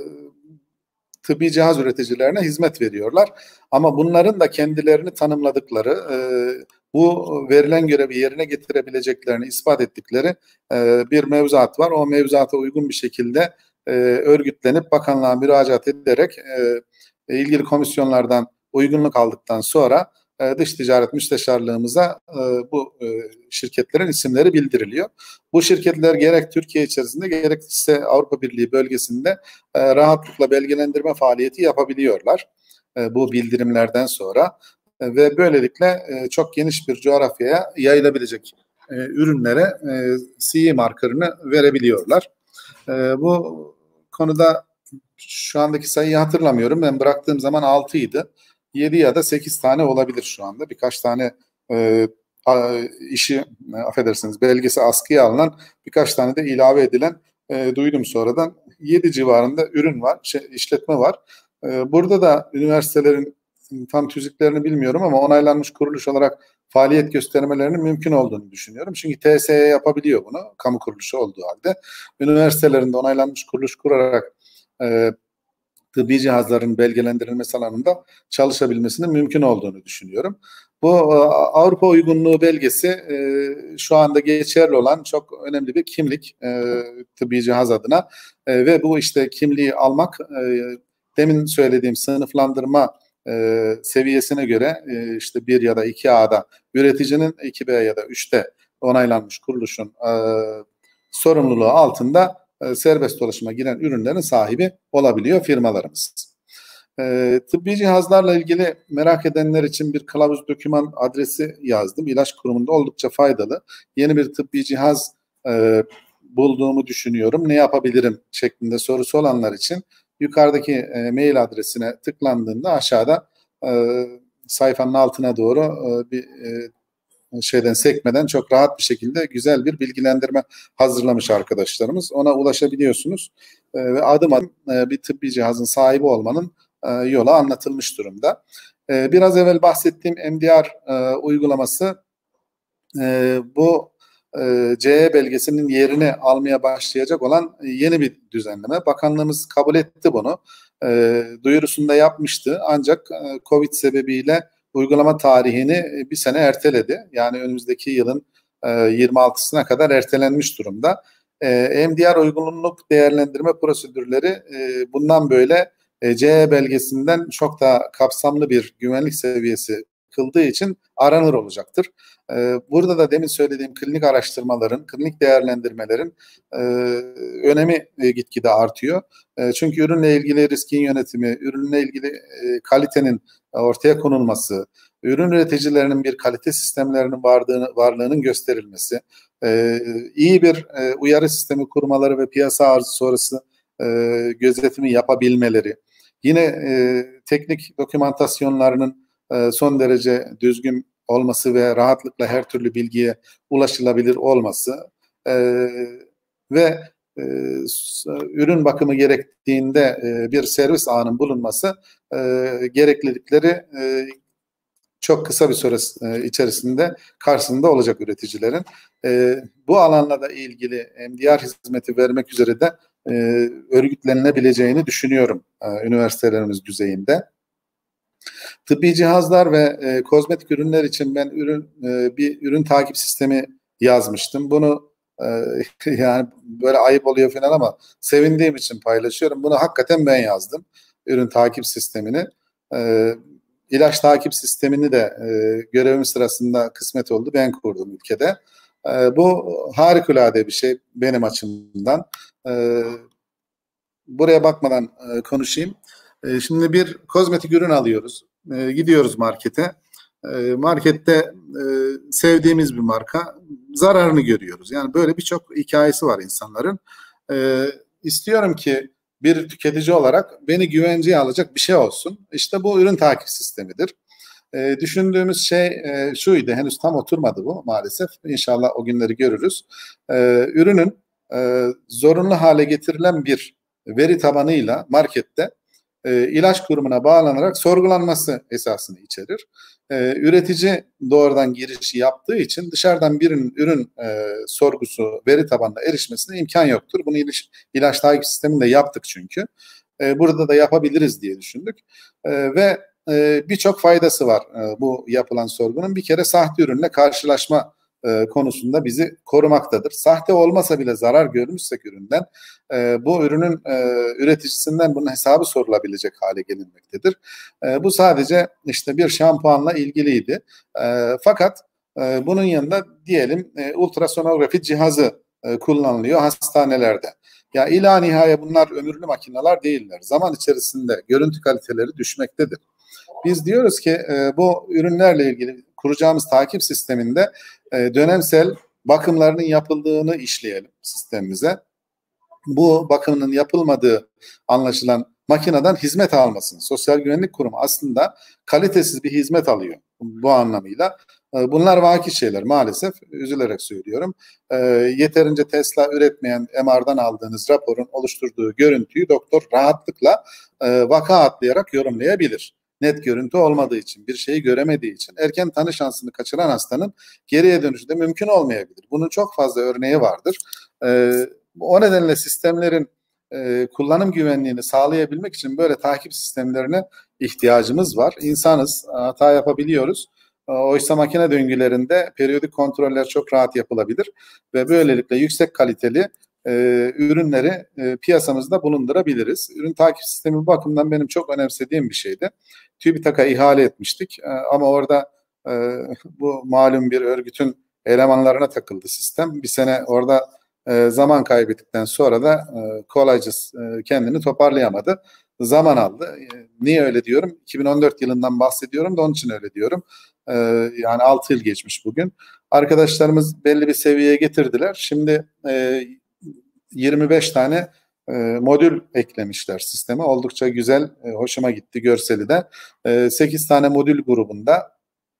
tıbbi cihaz üreticilerine hizmet veriyorlar. Ama bunların da kendilerini tanımladıkları, e, bu verilen görevi yerine getirebileceklerini ispat ettikleri e, bir mevzuat var. O mevzuata uygun bir şekilde e, örgütlenip bakanlığa müracaat ederek e, ilgili komisyonlardan uygunluk aldıktan sonra e, dış ticaret müsteşarlığımıza e, bu e, şirketlerin isimleri bildiriliyor. Bu şirketler gerek Türkiye içerisinde gerekse Avrupa Birliği bölgesinde e, rahatlıkla belgelendirme faaliyeti yapabiliyorlar. E, bu bildirimlerden sonra. e, ve böylelikle e, çok geniş bir coğrafyaya yayılabilecek e, ürünlere e, C E markerını verebiliyorlar. E, bu konuda şu andaki sayıyı hatırlamıyorum. Ben bıraktığım zaman altı idi. yedi ya da sekiz tane olabilir şu anda. Birkaç tane e, işi, affedersiniz, belgesi askıya alınan, birkaç tane de ilave edilen e, duydum sonradan. yedi civarında ürün var, şey, işletme var. E, burada da üniversitelerin tam tüzüklerini bilmiyorum ama onaylanmış kuruluş olarak faaliyet göstermelerinin mümkün olduğunu düşünüyorum. Çünkü T S E yapabiliyor bunu, kamu kuruluşu olduğu halde. Üniversitelerinde onaylanmış kuruluş kurarak e, tıbbi cihazların belgelendirilmesi alanında çalışabilmesinin mümkün olduğunu düşünüyorum. Bu Avrupa uygunluğu belgesi e, şu anda geçerli olan çok önemli bir kimlik e, tıbbi cihaz adına e, ve bu işte kimliği almak e, demin söylediğim sınıflandırma e, seviyesine göre e, işte bir ya da iki A'da üreticinin, iki B ya da üçte onaylanmış kuruluşun e, sorumluluğu altında e, serbest dolaşıma giren ürünlerin sahibi olabiliyor firmalarımız. E, tıbbi cihazlarla ilgili merak edenler için bir kılavuz doküman adresi yazdım. İlaç kurumunda oldukça faydalı. Yeni bir tıbbi cihaz e, bulduğumu düşünüyorum. Ne yapabilirim şeklinde sorusu olanlar için yukarıdaki e, mail adresine tıklandığında aşağıda e, sayfanın altına doğru e, bir e, şeyden sekmeden çok rahat bir şekilde güzel bir bilgilendirme hazırlamış arkadaşlarımız. Ona ulaşabiliyorsunuz e, ve adım adım e, bir tıbbi cihazın sahibi olmanın e, yolu anlatılmış durumda. E, biraz evvel bahsettiğim M D R e, uygulaması e, bu e, C E belgesinin yerini almaya başlayacak olan yeni bir düzenleme. Bakanlığımız kabul etti bunu. E, duyurusunu da yapmıştı. Ancak e, Covid sebebiyle uygulama tarihini bir sene erteledi. Yani önümüzdeki yılın yirmi altısına kadar ertelenmiş durumda. M D R uygunluk değerlendirme prosedürleri bundan böyle C E belgesinden çok daha kapsamlı bir güvenlik seviyesi kıldığı için aranır olacaktır. Burada da demin söylediğim klinik araştırmaların, klinik değerlendirmelerin önemi gitgide artıyor. Çünkü ürünle ilgili riskin yönetimi, ürünle ilgili kalitenin ortaya konulması, ürün üreticilerinin bir kalite sistemlerinin varlığını, varlığının gösterilmesi, e, iyi bir e, uyarı sistemi kurmaları ve piyasa arzı sonrası e, gözetimi yapabilmeleri, yine e, teknik dokümantasyonlarının e, son derece düzgün olması ve rahatlıkla her türlü bilgiye ulaşılabilir olması e, ve e, ürün bakımı gerektiğinde e, bir servis ağının bulunması e, gereklilikleri e, çok kısa bir süre e, içerisinde karşısında olacak üreticilerin. E, bu alanla da ilgili M D R hizmeti vermek üzere de e, örgütlenilebileceğini düşünüyorum e, üniversitelerimiz düzeyinde. Tıbbi cihazlar ve e, kozmetik ürünler için ben ürün e, bir ürün takip sistemi yazmıştım. Bunu e, yani böyle ayıp oluyor falan ama sevindiğim için paylaşıyorum. Bunu hakikaten ben yazdım. Ürün takip sistemini. E, ilaç takip sistemini de e, görevim sırasında kısmet oldu. Ben kurdum ülkede. E, bu harikulade bir şey benim açımdan. E, buraya bakmadan e, konuşayım. E, şimdi bir kozmetik ürün alıyoruz. E, gidiyoruz markete. E, markette e, sevdiğimiz bir marka, zararını görüyoruz. Yani böyle birçok hikayesi var insanların. E, istiyorum ki bir tüketici olarak beni güvenceye alacak bir şey olsun. İşte bu ürün takip sistemidir. E, düşündüğümüz şey e, şuydu, henüz tam oturmadı bu maalesef. İnşallah o günleri görürüz. E, ürünün e, zorunlu hale getirilen bir veri tabanıyla markette e, ilaç kurumuna bağlanarak sorgulanması esasını içerir. E, üretici doğrudan girişi yaptığı için dışarıdan birinin ürün e, sorgusu, veri tabanına erişmesine imkan yoktur. Bunu ilaç, ilaç takip sisteminde yaptık çünkü. E, burada da yapabiliriz diye düşündük. E, ve e, birçok faydası var e, bu yapılan sorgunun. Bir kere sahte ürünle karşılaşma e, konusunda bizi korumaktadır. Sahte olmasa bile zarar görmüşsek üründen, e, bu ürünün e, üreticisinden bunun hesabı sorulabilecek hale gelinmektedir. E, bu sadece işte bir şampuanla ilgiliydi. E, fakat e, bunun yanında diyelim e, ultrasonografi cihazı e, kullanılıyor hastanelerde. Ya ila nihaya bunlar ömürlü makineler değiller. Zaman içerisinde görüntü kaliteleri düşmektedir. Biz diyoruz ki e, bu ürünlerle ilgili kuracağımız takip sisteminde e, dönemsel bakımlarının yapıldığını işleyelim sistemimize. Bu bakımının yapılmadığı anlaşılan makineden hizmet almasın. Sosyal Güvenlik Kurumu aslında kalitesiz bir hizmet alıyor bu anlamıyla. Bunlar vaki şeyler maalesef, üzülerek söylüyorum. E, yeterince Tesla üretmeyen M R'dan aldığınız raporun oluşturduğu görüntüyü doktor rahatlıkla e, vaka atlayarak yorumlayabilir. Net görüntü olmadığı için, bir şeyi göremediği için. Erken tanı şansını kaçıran hastanın geriye dönüşü de mümkün olmayabilir. Bunun çok fazla örneği vardır. E, o nedenle sistemlerin e, kullanım güvenliğini sağlayabilmek için böyle takip sistemlerine ihtiyacımız var. İnsanız, hata yapabiliyoruz. Oysa makine döngülerinde periyodik kontroller çok rahat yapılabilir ve böylelikle yüksek kaliteli e, ürünleri e, piyasamızda bulundurabiliriz. Ürün takip sistemi bu bakımdan benim çok önemsediğim bir şeydi. TÜBİTAK'a ihale etmiştik e, ama orada e, bu malum bir örgütün elemanlarına takıldı sistem. Bir sene orada e, zaman kaybettikten sonra da e, kolayca e, kendini toparlayamadı. Zaman aldı. E, niye öyle diyorum? iki bin on dört yılından bahsediyorum da onun için öyle diyorum. E, yani altı yıl geçmiş bugün. Arkadaşlarımız belli bir seviyeye getirdiler. Şimdi e, yirmi beş tane e, modül eklemişler sisteme. Oldukça güzel, e, hoşuma gitti görseli de. E, sekiz tane modül grubunda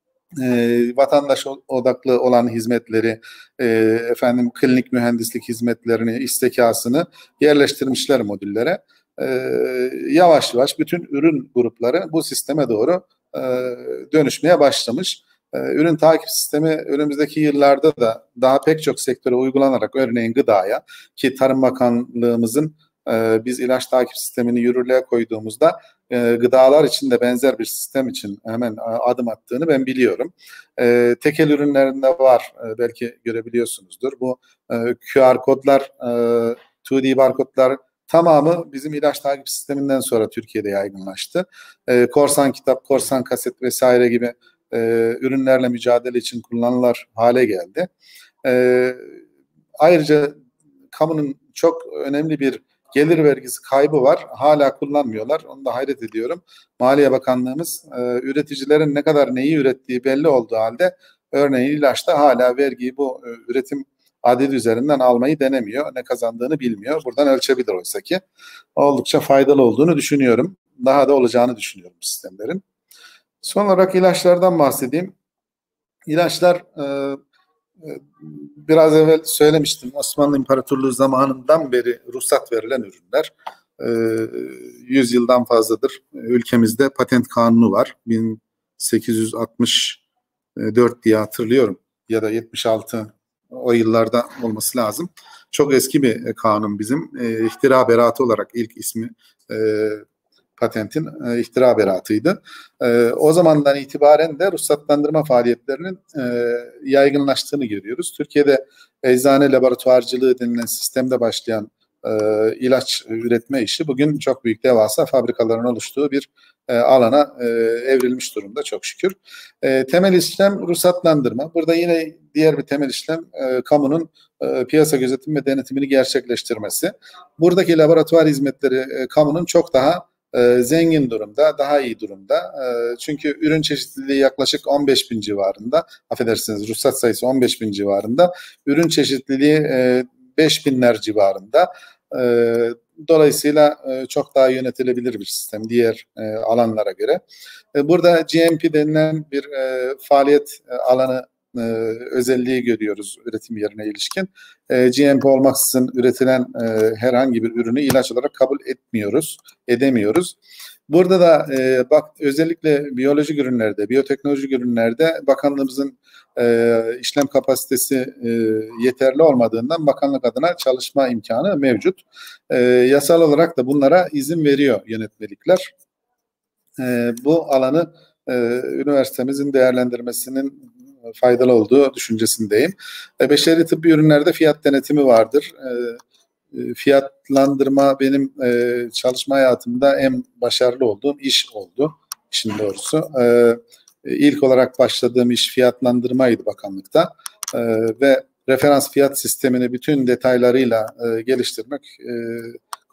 e, vatandaş odaklı olan hizmetleri, e, efendim klinik mühendislik hizmetlerini, istekasını yerleştirmişler modüllere. E, yavaş yavaş bütün ürün grupları bu sisteme doğru e, dönüşmeye başlamış. E, ürün takip sistemi önümüzdeki yıllarda da daha pek çok sektöre uygulanarak, örneğin gıdaya, ki Tarım Bakanlığımızın e, biz ilaç takip sistemini yürürlüğe koyduğumuzda e, gıdalar için de benzer bir sistem için hemen adım attığını ben biliyorum. E, tekel ürünlerinde var, e, belki görebiliyorsunuzdur. Bu e, Q R kodlar, e, iki D barkodlar tamamı bizim ilaç takip sisteminden sonra Türkiye'de yaygınlaştı. E, korsan kitap, korsan kaset vesaire gibi e, ürünlerle mücadele için kullanılır hale geldi. E, ayrıca kamunun çok önemli bir gelir vergisi kaybı var. Hala kullanmıyorlar. Onu da hayret ediyorum. Maliye Bakanlığımız e, üreticilerin ne kadar neyi ürettiği belli olduğu halde örneğin ilaçta hala vergiyi bu e, üretim adedi üzerinden almayı denemiyor. Ne kazandığını bilmiyor. Buradan ölçebilir oysa ki. Oldukça faydalı olduğunu düşünüyorum. Daha da olacağını düşünüyorum sistemlerin. Son olarak ilaçlardan bahsedeyim. İlaçlar e, biraz evvel söylemiştim. Osmanlı İmparatorluğu zamanından beri ruhsat verilen ürünler. yüz yıldan fazladır ülkemizde patent kanunu var. bin sekiz yüz altmış dört diye hatırlıyorum ya da yetmiş altı, o yıllarda olması lazım. Çok eski bir kanun bizim. İhtira beraatı olarak ilk ismi patentin e, ihtira beratıydı. E, o zamandan itibaren de ruhsatlandırma faaliyetlerinin e, yaygınlaştığını görüyoruz. Türkiye'de eczane laboratuvarcılığı denilen sistemde başlayan e, ilaç üretme işi bugün çok büyük devasa fabrikaların oluştuğu bir e, alana e, evrilmiş durumda çok şükür. E, temel işlem ruhsatlandırma. Burada yine diğer bir temel işlem e, kamunun e, piyasa gözetimi ve denetimini gerçekleştirmesi. Buradaki laboratuvar hizmetleri e, kamunun çok daha E, zengin durumda, daha iyi durumda. E, çünkü ürün çeşitliliği yaklaşık on beş bin civarında, affedersiniz ruhsat sayısı on beş bin civarında, ürün çeşitliliği e, beş binler civarında. E, dolayısıyla e, çok daha yönetilebilir bir sistem diğer e, alanlara göre. E, burada G M P denilen bir e, faaliyet e, alanı e, özelliği görüyoruz üretim yerine ilişkin. E, G M P olmaksızın üretilen e, herhangi bir ürünü ilaç olarak kabul etmiyoruz, edemiyoruz. Burada da e, bak özellikle biyolojik ürünlerde, biyoteknolojik ürünlerde bakanlığımızın e, işlem kapasitesi e, yeterli olmadığından bakanlık adına çalışma imkanı mevcut. E, yasal olarak da bunlara izin veriyor yönetmelikler. E, bu alanı e, üniversitemizin değerlendirmesinin faydalı olduğu düşüncesindeyim. E, beşeri tıbbi ürünlerde fiyat denetimi vardır. E, fiyatlandırma benim e, çalışma hayatımda en başarılı olduğum iş oldu. İşin doğrusu. E, ilk olarak başladığım iş fiyatlandırmaydı bakanlıkta. E, ve referans fiyat sistemini bütün detaylarıyla e, geliştirmek e,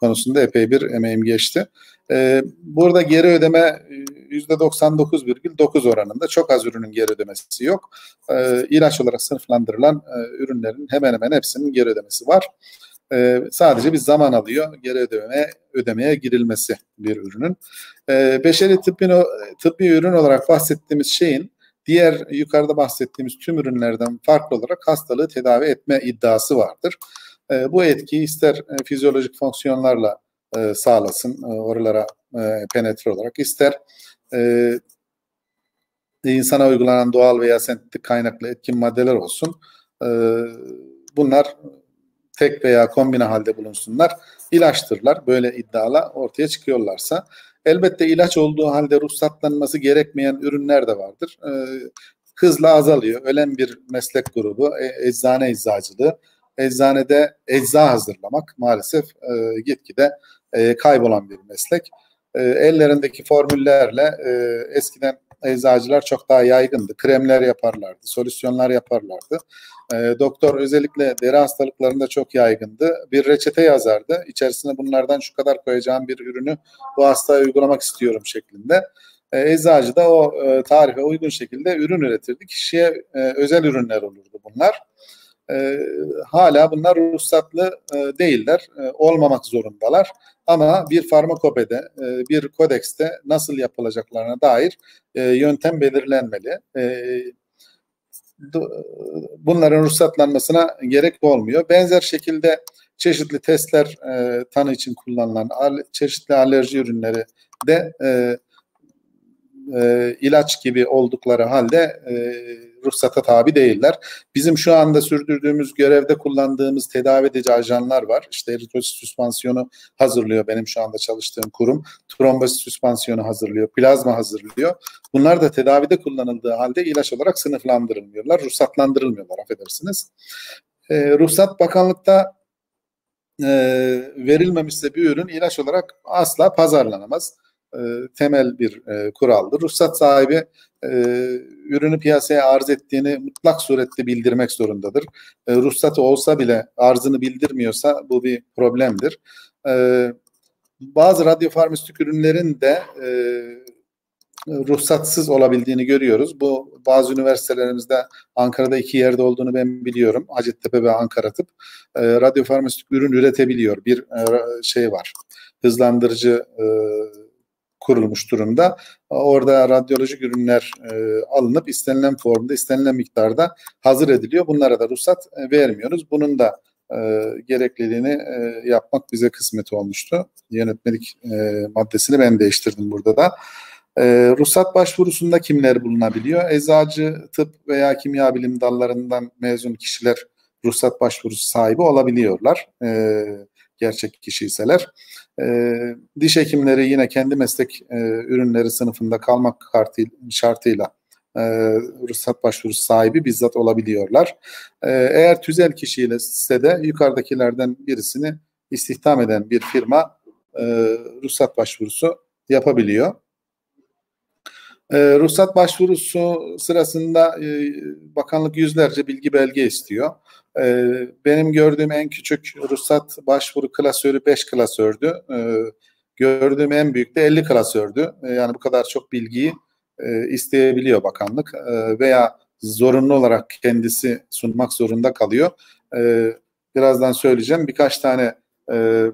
konusunda epey bir emeğim geçti. E, burada geri ödeme yüzde doksan dokuz virgül dokuz oranında, çok az ürünün geri ödemesi yok. E, ilaç olarak sınıflandırılan e, ürünlerin hemen hemen hepsinin geri ödemesi var. E, sadece bir zaman alıyor geri ödemeye, ödemeye girilmesi bir ürünün. E, beşeri tıbbi, tıbbi ürün olarak bahsettiğimiz şeyin diğer yukarıda bahsettiğimiz tüm ürünlerden farklı olarak hastalığı tedavi etme iddiası vardır. E, bu etkiyi ister e, fizyolojik fonksiyonlarla e, sağlasın, e, oralara e, penetre olarak, ister e, insana uygulanan doğal veya sentetik kaynaklı etkin maddeler olsun. E, bunlar tek veya kombine halde bulunsunlar, ilaçtırlar. Böyle iddialar ortaya çıkıyorlarsa. Elbette ilaç olduğu halde ruhsatlanması gerekmeyen ürünler de vardır. E, hızla azalıyor. Ölen bir meslek grubu e, eczane eczacılığı. Eczanede ecza hazırlamak maalesef e, gitgide e, kaybolan bir meslek. E, ellerindeki formüllerle e, eskiden eczacılar çok daha yaygındı. Kremler yaparlardı, solüsyonlar yaparlardı. E, doktor özellikle deri hastalıklarında çok yaygındı. Bir reçete yazardı. İçerisine bunlardan şu kadar koyacağım bir ürünü bu hastaya uygulamak istiyorum şeklinde. E, eczacı da o e, tarife uygun şekilde ürün üretirdi. Kişiye e, özel ürünler olurdu bunlar. E, hala bunlar ruhsatlı e, değiller. E, olmamak zorundalar. Ama bir farmakopede, e, bir kodekste nasıl yapılacaklarına dair e, yöntem belirlenmeli. E, bunların ruhsatlanmasına gerek olmuyor. Benzer şekilde çeşitli testler e, tanı için kullanılan çeşitli alerji ürünleri de e, e, ilaç gibi oldukları halde e, ruhsata tabi değiller. Bizim şu anda sürdürdüğümüz görevde kullandığımız tedavi edici ajanlar var. İşte eritrosit süspansiyonu hazırlıyor benim şu anda çalıştığım kurum. Trombosit süspansiyonu hazırlıyor, plazma hazırlıyor. Bunlar da tedavide kullanıldığı halde ilaç olarak sınıflandırılmıyorlar, ruhsatlandırılmıyorlar, affedersiniz. E, ruhsat bakanlıkta e, verilmemişse bir ürün ilaç olarak asla pazarlanamaz. E, temel bir e, kuraldır. Ruhsat sahibi e, ürünü piyasaya arz ettiğini mutlak surette bildirmek zorundadır. E, ruhsatı olsa bile arzını bildirmiyorsa bu bir problemdir. E, bazı radyofarmasötik ürünlerin de e, ruhsatsız olabildiğini görüyoruz. Bu bazı üniversitelerimizde, Ankara'da iki yerde olduğunu ben biliyorum. Hacettepe ve Ankara Tıp. E, radyofarmasötik ürün üretebiliyor. Bir e, şey var. Hızlandırıcı e, kurulmuş durumda. Orada radyolojik ürünler e, alınıp istenilen formda, istenilen miktarda hazır ediliyor. Bunlara da ruhsat e, vermiyoruz. Bunun da e, gerekliliğini e, yapmak bize kısmet olmuştu. Yönetmelik e, maddesini ben değiştirdim burada da. E, ruhsat başvurusunda kimler bulunabiliyor? Eczacı, tıp veya kimya bilim dallarından mezun kişiler ruhsat başvurusu sahibi olabiliyorlar. E, gerçek kişiyseler. E, diş hekimleri yine kendi meslek e, ürünleri sınıfında kalmak şartıyla e, ruhsat başvurusu sahibi bizzat olabiliyorlar. E, eğer tüzel kişiyle ise de yukarıdakilerden birisini istihdam eden bir firma e, ruhsat başvurusu yapabiliyor. E, ruhsat başvurusu sırasında e, bakanlık yüzlerce bilgi belge istiyor. E, benim gördüğüm en küçük ruhsat başvuru klasörü beş klasördü. E, gördüğüm en büyük de elli klasördü. E, yani bu kadar çok bilgiyi e, isteyebiliyor bakanlık e, veya zorunlu olarak kendisi sunmak zorunda kalıyor. E, birazdan söyleyeceğim. Birkaç tane e,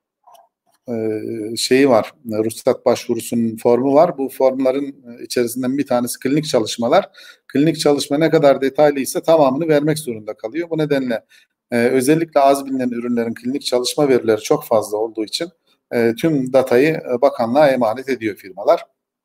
şeyi var, ruhsat başvurusunun formu var. Bu formların içerisinden bir tanesi klinik çalışmalar. Klinik çalışma ne kadar detaylıysa tamamını vermek zorunda kalıyor. Bu nedenle e, özellikle az bilinen ürünlerin klinik çalışma verileri çok fazla olduğu için e, tüm datayı bakanlığa emanet ediyor firmalar.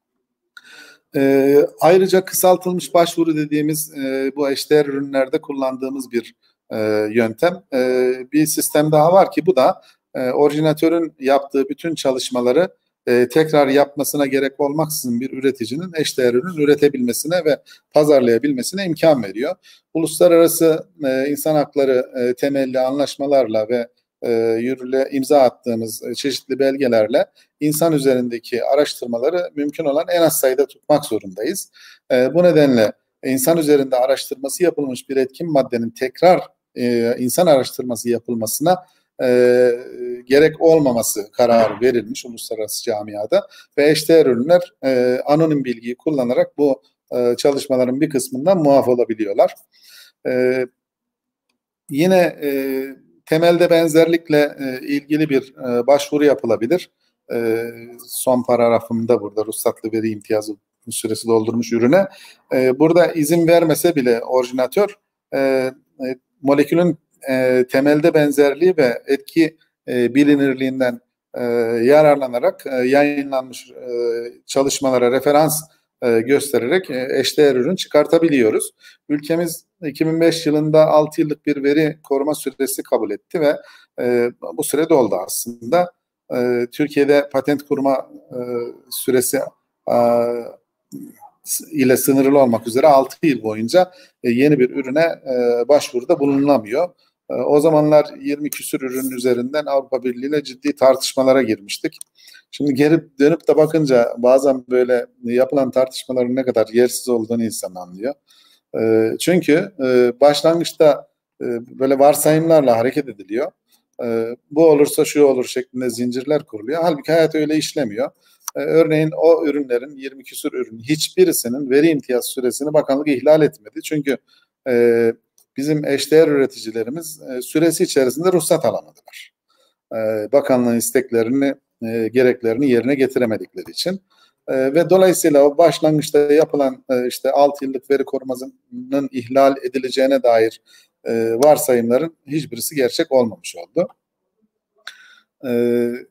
E, ayrıca kısaltılmış başvuru dediğimiz e, bu eşdeğer ürünlerde kullandığımız bir e, yöntem. E, bir sistem daha var ki bu da E, orijinatörün yaptığı bütün çalışmaları e, tekrar yapmasına gerek olmaksızın bir üreticinin eşdeğer ürün üretebilmesine ve pazarlayabilmesine imkan veriyor. Uluslararası e, insan hakları e, temelli anlaşmalarla ve e, yürürlüğe imza attığımız e, çeşitli belgelerle insan üzerindeki araştırmaları mümkün olan en az sayıda tutmak zorundayız. E, bu nedenle insan üzerinde araştırması yapılmış bir etkin maddenin tekrar e, insan araştırması yapılmasına E, gerek olmaması kararı verilmiş uluslararası camiada ve eşdeğer ürünler e, anonim bilgiyi kullanarak bu e, çalışmaların bir kısmından muaf olabiliyorlar. E, yine e, temelde benzerlikle e, ilgili bir e, başvuru yapılabilir. E, son paragrafımda burada ruhsatlı veri imtiyazı süresi doldurmuş ürüne. E, burada izin vermese bile orijinatör e, e, molekülün e, temelde benzerliği ve etki e, bilinirliğinden e, yararlanarak e, yayınlanmış e, çalışmalara referans e, göstererek e, eşdeğer ürün çıkartabiliyoruz. Ülkemiz iki bin beş yılında altı yıllık bir veri koruma süresi kabul etti ve e, bu süre doldu aslında. E, Türkiye'de patent kurma e, süresi e, ile sınırlı olmak üzere altı yıl boyunca e, yeni bir ürüne e, başvuruda bulunamıyor. E, o zamanlar yirmi küsur ürün üzerinden Avrupa Birliği ile ciddi tartışmalara girmiştik. Şimdi geri dönüp de bakınca bazen böyle yapılan tartışmaların ne kadar yersiz olduğunu insan anlıyor. E, çünkü e, başlangıçta e, böyle varsayımlarla hareket ediliyor. E, bu olursa şu olur şeklinde zincirler kuruluyor. Halbuki hayat öyle işlemiyor. Örneğin o ürünlerin yirmi küsur ürün hiçbirisinin veri imtiyaz süresini bakanlık ihlal etmedi. Çünkü e, bizim eşdeğer üreticilerimiz e, süresi içerisinde ruhsat alamadılar. E, bakanlığın isteklerini, e, gereklerini yerine getiremedikleri için. E, ve dolayısıyla o başlangıçta yapılan e, işte altı yıllık veri korumasının ihlal edileceğine dair e, varsayımların hiçbirisi gerçek olmamış oldu. Evet.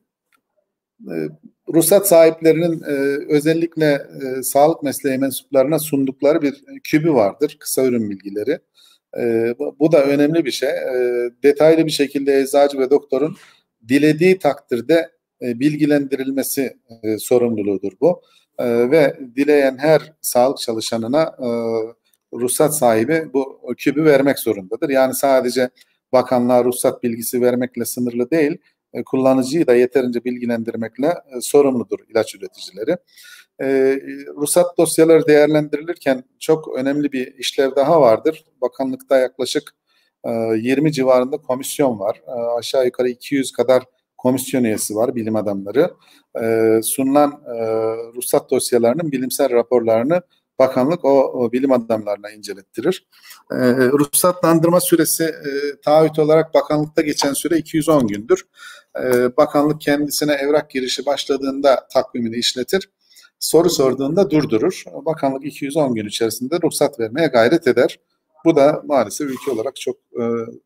Ruhsat sahiplerinin e, özellikle e, sağlık mesleği mensuplarına sundukları bir kübü vardır, kısa ürün bilgileri. E, bu, bu da önemli bir şey. E, detaylı bir şekilde eczacı ve doktorun dilediği takdirde e, bilgilendirilmesi e, sorumluluğudur bu. E, ve dileyen her sağlık çalışanına e, ruhsat sahibi bu kübü vermek zorundadır. Yani sadece bakanlığa ruhsat bilgisi vermekle sınırlı değil, kullanıcıyı da yeterince bilgilendirmekle e, sorumludur ilaç üreticileri. E, ruhsat dosyaları değerlendirilirken çok önemli bir işlev daha vardır. Bakanlıkta yaklaşık e, yirmi civarında komisyon var. E, aşağı yukarı iki yüz kadar komisyon üyesi var, bilim adamları. E, sunulan e, ruhsat dosyalarının bilimsel raporlarını bakanlık o, o bilim adamlarına incelettirir. E, ruhsatlandırma süresi e, taahhüt olarak bakanlıkta geçen süre iki yüz on gündür. E, bakanlık kendisine evrak girişi başladığında takvimini işletir. Soru sorduğunda durdurur. Bakanlık iki yüz on gün içerisinde ruhsat vermeye gayret eder. Bu da maalesef ülke olarak çok e,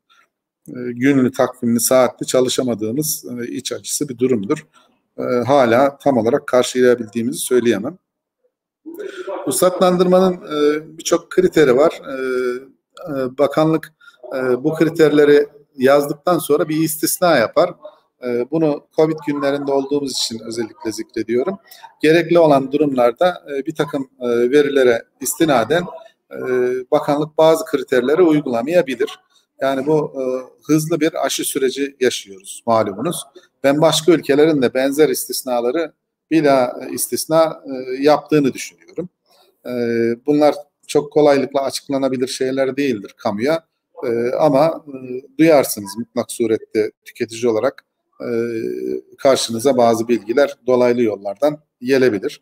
günlü, takvimli, saatli çalışamadığımız e, iç acısı bir durumdur. E, hala tam olarak karşılayabildiğimizi söyleyemem. Ruhsatlandırmanın e, birçok kriteri var. E, e, bakanlık e, bu kriterleri yazdıktan sonra bir istisna yapar. E, bunu Covid günlerinde olduğumuz için özellikle zikrediyorum. Gerekli olan durumlarda e, bir takım e, verilere istinaden e, bakanlık bazı kriterleri uygulamayabilir. Yani bu e, hızlı bir aşı süreci yaşıyoruz malumunuz. Ben başka ülkelerin de benzer istisnaları bila istisna e, yaptığını düşünüyorum. E, bunlar çok kolaylıkla açıklanabilir şeyler değildir kamuya. E, ama e, duyarsınız mutlak surette tüketici olarak e, karşınıza bazı bilgiler dolaylı yollardan gelebilir.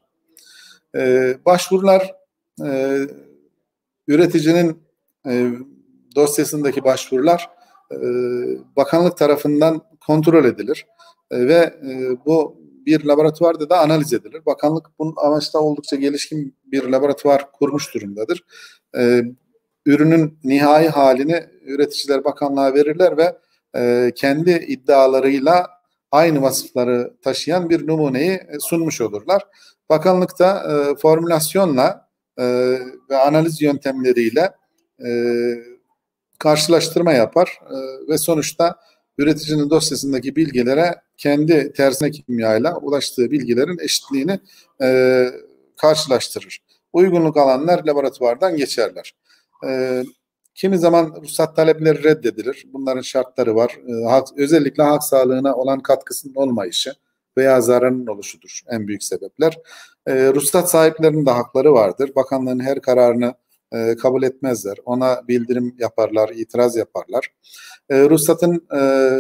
E, başvurular e, üreticinin e, dosyasındaki başvurular e, bakanlık tarafından kontrol edilir e, ve e, bu bir laboratuvarda da analiz edilir. Bakanlık bunun amaçla oldukça gelişkin bir laboratuvar kurmuş durumdadır. E, ürünün nihai halini üreticiler bakanlığa verirler ve e, kendi iddialarıyla aynı vasıfları taşıyan bir numuneyi sunmuş olurlar. Bakanlık da e, formülasyonla e, ve analiz yöntemleriyle e, karşılaştırma yapar e, ve sonuçta üreticinin dosyasındaki bilgilere kendi tersine kimyayla ulaştığı bilgilerin eşitliğini e, karşılaştırır. Uygunluk alanlar laboratuvardan geçerler. E, kimi zaman ruhsat talepleri reddedilir. Bunların şartları var. E, halk, özellikle halk sağlığına olan katkısının olmayışı veya zararının oluşudur en büyük sebepler. E, ruhsat sahiplerinin de hakları vardır. Bakanlığın her kararını e, kabul etmezler. Ona bildirim yaparlar, itiraz yaparlar. E, ruhsatın e,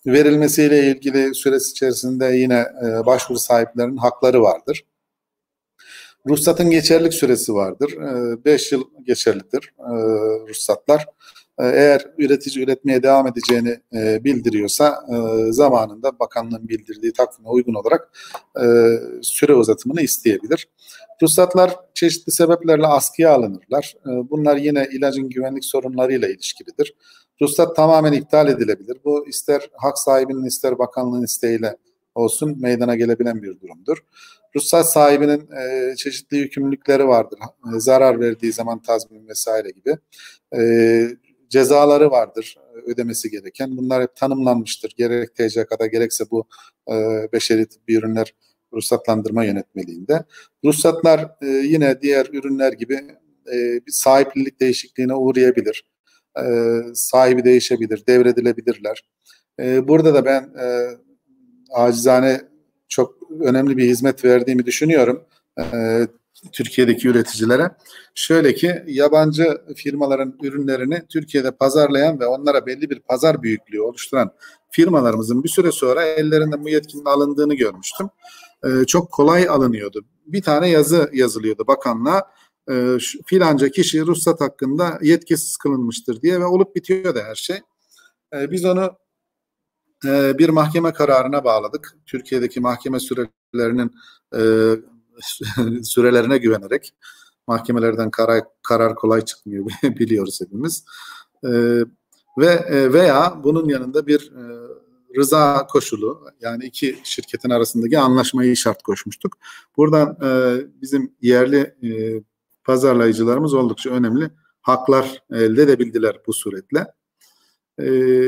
verilmesiyle ilgili süresi içerisinde yine e, başvuru sahiplerinin hakları vardır. Ruhsatın geçerlilik süresi vardır. beş yıl geçerlidir e, ruhsatlar. E, eğer üretici üretmeye devam edeceğini e, bildiriyorsa e, zamanında bakanlığın bildirdiği takvime uygun olarak e, süre uzatımını isteyebilir. Ruhsatlar çeşitli sebeplerle askıya alınırlar. E, bunlar yine ilacın güvenlik sorunlarıyla ilişkilidir. Ruhsat tamamen iptal edilebilir. Bu ister hak sahibinin ister bakanlığın isteğiyle olsun meydana gelebilen bir durumdur. Ruhsat sahibinin e, çeşitli yükümlülükleri vardır. E, zarar verdiği zaman tazmin vesaire gibi. E, cezaları vardır ödemesi gereken. Bunlar hep tanımlanmıştır. Gerek T C K'da gerekse bu e, beşeri tıbbi ürünler ruhsatlandırma yönetmeliğinde. Ruhsatlar e, yine diğer ürünler gibi e, bir sahiplilik değişikliğine uğrayabilir. E, sahibi değişebilir, devredilebilirler. E, burada da ben e, acizane çok önemli bir hizmet verdiğimi düşünüyorum e, Türkiye'deki üreticilere. Şöyle ki yabancı firmaların ürünlerini Türkiye'de pazarlayan ve onlara belli bir pazar büyüklüğü oluşturan firmalarımızın bir süre sonra ellerinden bu yetkinin alındığını görmüştüm. E, çok kolay alınıyordu. Bir tane yazı yazılıyordu bakanlığa. E, filanca kişi ruhsat hakkında yetkisiz kılınmıştır diye ve olup bitiyordu her şey. E, biz onu e, bir mahkeme kararına bağladık. Türkiye'deki mahkeme sürelerinin e, sürelerine güvenerek, mahkemelerden karar, karar kolay çıkmıyor biliyoruz hepimiz. E, ve veya bunun yanında bir e, rıza koşulu, yani iki şirketin arasındaki anlaşmayı şart koşmuştuk. Buradan e, bizim yerli e, pazarlayıcılarımız oldukça önemli haklar elde edebildiler bu suretle. E,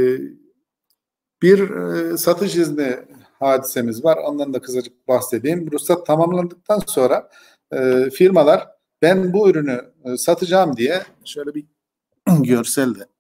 bir e, satış izni hadisemiz var. Ondan da kısacık bahsedeyim. Ruhsat tamamlandıktan sonra e, firmalar ben bu ürünü e, satacağım diye şöyle bir görsel de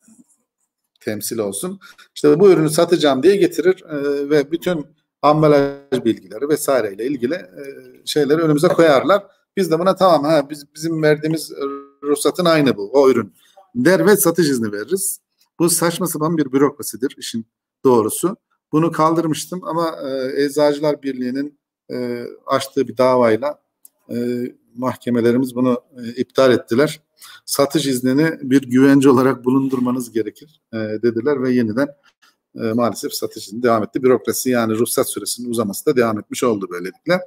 temsil olsun. İşte bu ürünü satacağım diye getirir e, ve bütün ambalaj bilgileri vesaireyle ilgili e, şeyleri önümüze koyarlar. Biz de buna tamam ha biz, bizim verdiğimiz ruhsatın aynı bu o ürün der ve satış izni veririz. Bu saçma sapan bir bürokrasidir işin doğrusu. Bunu kaldırmıştım ama e, Eczacılar Birliği'nin e, açtığı bir davayla e, mahkemelerimiz bunu e, iptal ettiler. Satış iznini bir güvence olarak bulundurmanız gerekir e, dediler ve yeniden e, maalesef satış izni devam etti. Bürokrasi yani ruhsat süresinin uzaması da devam etmiş oldu böylelikle.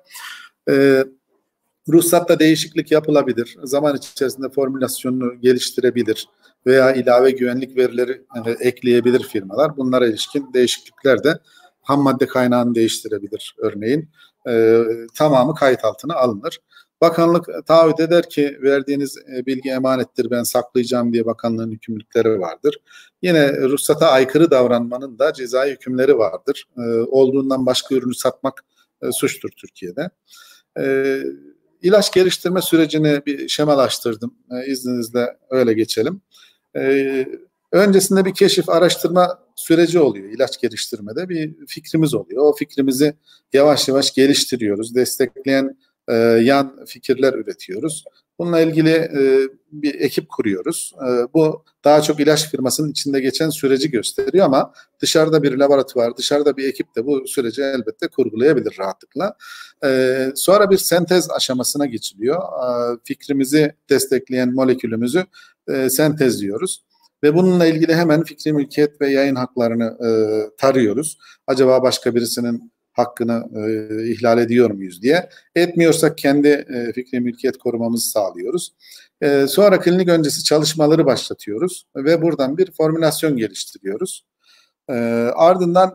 E, ruhsatta değişiklik yapılabilir. Zaman içerisinde formülasyonunu geliştirebilir veya ilave güvenlik verileri yani ekleyebilir firmalar. Bunlara ilişkin değişiklikler de ham madde kaynağını değiştirebilir örneğin. E, tamamı kayıt altına alınır. Bakanlık taahhüt eder ki verdiğiniz bilgi emanettir ben saklayacağım diye bakanlığın yükümlülükleri vardır. Yine ruhsata aykırı davranmanın da cezai hükümleri vardır. E, olduğundan başka ürünü satmak e, suçtur Türkiye'de. E, ilaç geliştirme sürecini bir şemalaştırdım. E, izninizle öyle geçelim. E, öncesinde bir keşif araştırma süreci oluyor ilaç geliştirmede. Bir fikrimiz oluyor. O fikrimizi yavaş yavaş geliştiriyoruz. Destekleyen e, yan fikirler üretiyoruz. Bununla ilgili e, bir ekip kuruyoruz. E, bu daha çok ilaç firmasının içinde geçen süreci gösteriyor ama dışarıda bir laboratuvar, dışarıda bir ekip de bu süreci elbette kurgulayabilir rahatlıkla. E, sonra bir sentez aşamasına geçiliyor. E, fikrimizi destekleyen molekülümüzü e, sentezliyoruz. Ve bununla ilgili hemen fikri mülkiyet ve yayın haklarını e, tarıyoruz. Acaba başka birisinin hakkını e, ihlal ediyor muyuz diye. Etmiyorsak kendi e, fikri mülkiyet korumamızı sağlıyoruz. E, sonra klinik öncesi çalışmaları başlatıyoruz ve buradan bir formülasyon geliştiriyoruz. E, ardından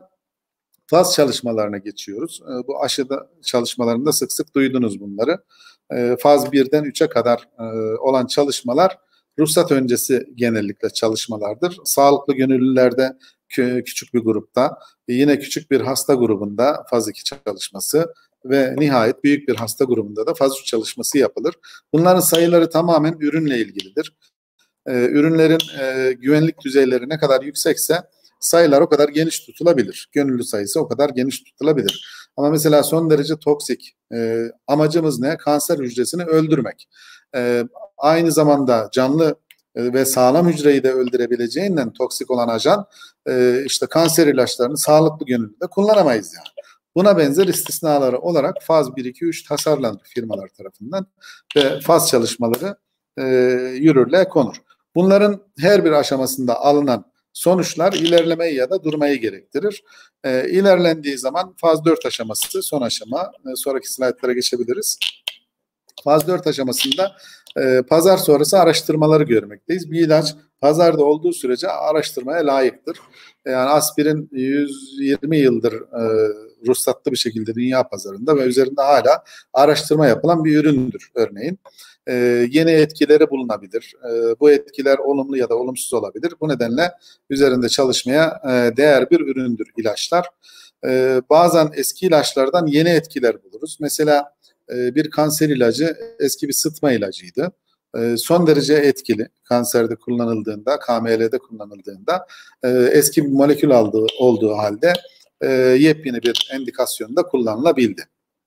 faz çalışmalarına geçiyoruz. E, bu aşıda çalışmalarında sık sık duydunuz bunları. E, faz birden üçe kadar e, olan çalışmalar ruhsat öncesi genellikle çalışmalardır. Sağlıklı gönüllülerde küçük bir grupta, yine küçük bir hasta grubunda faz iki çalışması ve nihayet büyük bir hasta grubunda da faz üç çalışması yapılır. Bunların sayıları tamamen ürünle ilgilidir. Ee, ürünlerin e, güvenlik düzeyleri ne kadar yüksekse sayılar o kadar geniş tutulabilir. Gönüllü sayısı o kadar geniş tutulabilir. Ama mesela son derece toksik. E, amacımız ne? Kanser hücresini öldürmek. E, aynı zamanda canlı e, ve sağlam hücreyi de öldürebileceğinden toksik olan ajan e, işte kanser ilaçlarını sağlıklı gönüllüde kullanamayız yani. Buna benzer istisnaları olarak faz bir iki üç tasarlandı firmalar tarafından ve faz çalışmaları e, yürürlüğe konur. Bunların her bir aşamasında alınan sonuçlar ilerlemeyi ya da durmayı gerektirir. E, ilerlendiği zaman faz dört aşaması son aşama. E, sonraki slaytlara geçebiliriz. Faz dört aşamasında e, pazar sonrası araştırmaları görmekteyiz. Bir ilaç pazarda olduğu sürece araştırmaya layıktır. Yani aspirin yüz yirmi yıldır e, ruhsatlı bir şekilde dünya pazarında ve üzerinde hala araştırma yapılan bir üründür örneğin. E, yeni etkileri bulunabilir. E, bu etkiler olumlu ya da olumsuz olabilir. Bu nedenle üzerinde çalışmaya e, değer bir üründür ilaçlar. E, bazen eski ilaçlardan yeni etkiler buluruz. Mesela e, bir kanser ilacı eski bir sıtma ilacıydı. E, son derece etkili kanserde kullanıldığında, K M L'de kullanıldığında e, eski bir molekül aldığı, olduğu halde e, yepyeni bir endikasyonda kullanılabildi.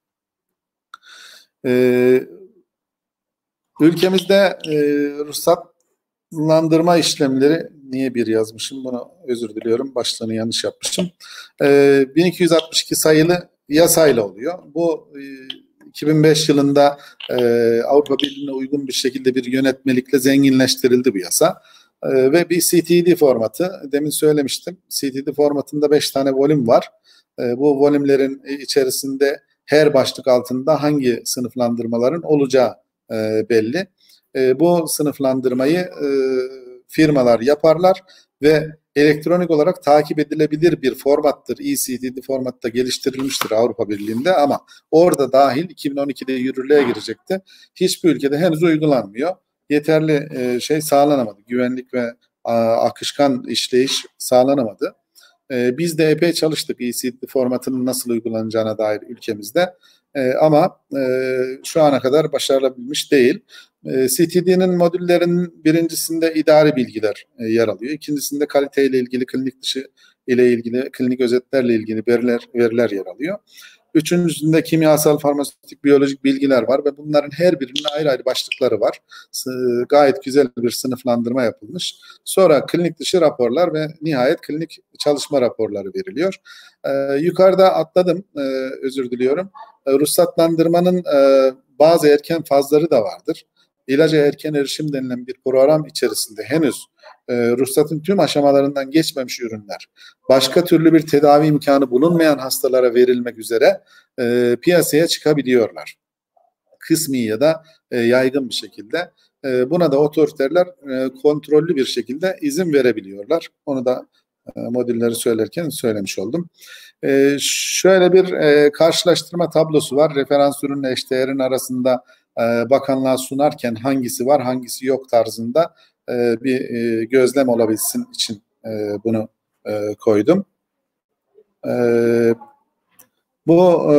E, ülkemizde e, ruhsatlandırma işlemleri, niye bir yazmışım bunu özür diliyorum, başlığını yanlış yapmışım. E, bin iki yüz altmış iki sayılı yasayla oluyor. Bu e, iki bin beş yılında e, Avrupa Birliği'ne uygun bir şekilde bir yönetmelikle zenginleştirildi bu yasa. E, ve bir C T D formatı, demin söylemiştim. C T D formatında beş tane volüm var. E, bu volümlerin içerisinde her başlık altında hangi sınıflandırmaların olacağı e, belli. E, bu sınıflandırmayı e, firmalar yaparlar ve elektronik olarak takip edilebilir bir formattır. E C D D formatta geliştirilmiştir Avrupa Birliği'nde ama orada dahil iki bin on ikide yürürlüğe girecekti. Hiçbir ülkede henüz uygulanmıyor. Yeterli e, şey sağlanamadı. Güvenlik ve a, akışkan işleyiş sağlanamadı. E, biz de epey çalıştık E C D D formatının nasıl uygulanacağına dair ülkemizde. E, ama e, şu ana kadar başarılabilmiş değil. E, C T D'nin modüllerinin birincisinde idari bilgiler e, yer alıyor. İkincisinde kaliteyle ilgili, klinik dışı ile ilgili, klinik özetlerle ilgili veriler, veriler yer alıyor. Üçüncüsünde kimyasal, farmasötik, biyolojik bilgiler var ve bunların her birinin ayrı ayrı başlıkları var. E, gayet güzel bir sınıflandırma yapılmış. Sonra klinik dışı raporlar ve nihayet klinik çalışma raporları veriliyor. E, yukarıda atladım, e, özür diliyorum. E, ruhsatlandırmanın e, bazı erken fazları da vardır. İlaca erken erişim denilen bir program içerisinde henüz e, ruhsatın tüm aşamalarından geçmemiş ürünler, başka türlü bir tedavi imkanı bulunmayan hastalara verilmek üzere e, piyasaya çıkabiliyorlar. Kısmi ya da e, yaygın bir şekilde. E, buna da otoriteler e, kontrollü bir şekilde izin verebiliyorlar. Onu da e, modülleri söylerken söylemiş oldum. E, şöyle bir e, karşılaştırma tablosu var. Referans ürünle eşdeğerin arasında e, bakanlığa sunarken hangisi var, hangisi yok tarzında e, bir e, gözlem olabilsin için e, bunu e, koydum. E, bu e,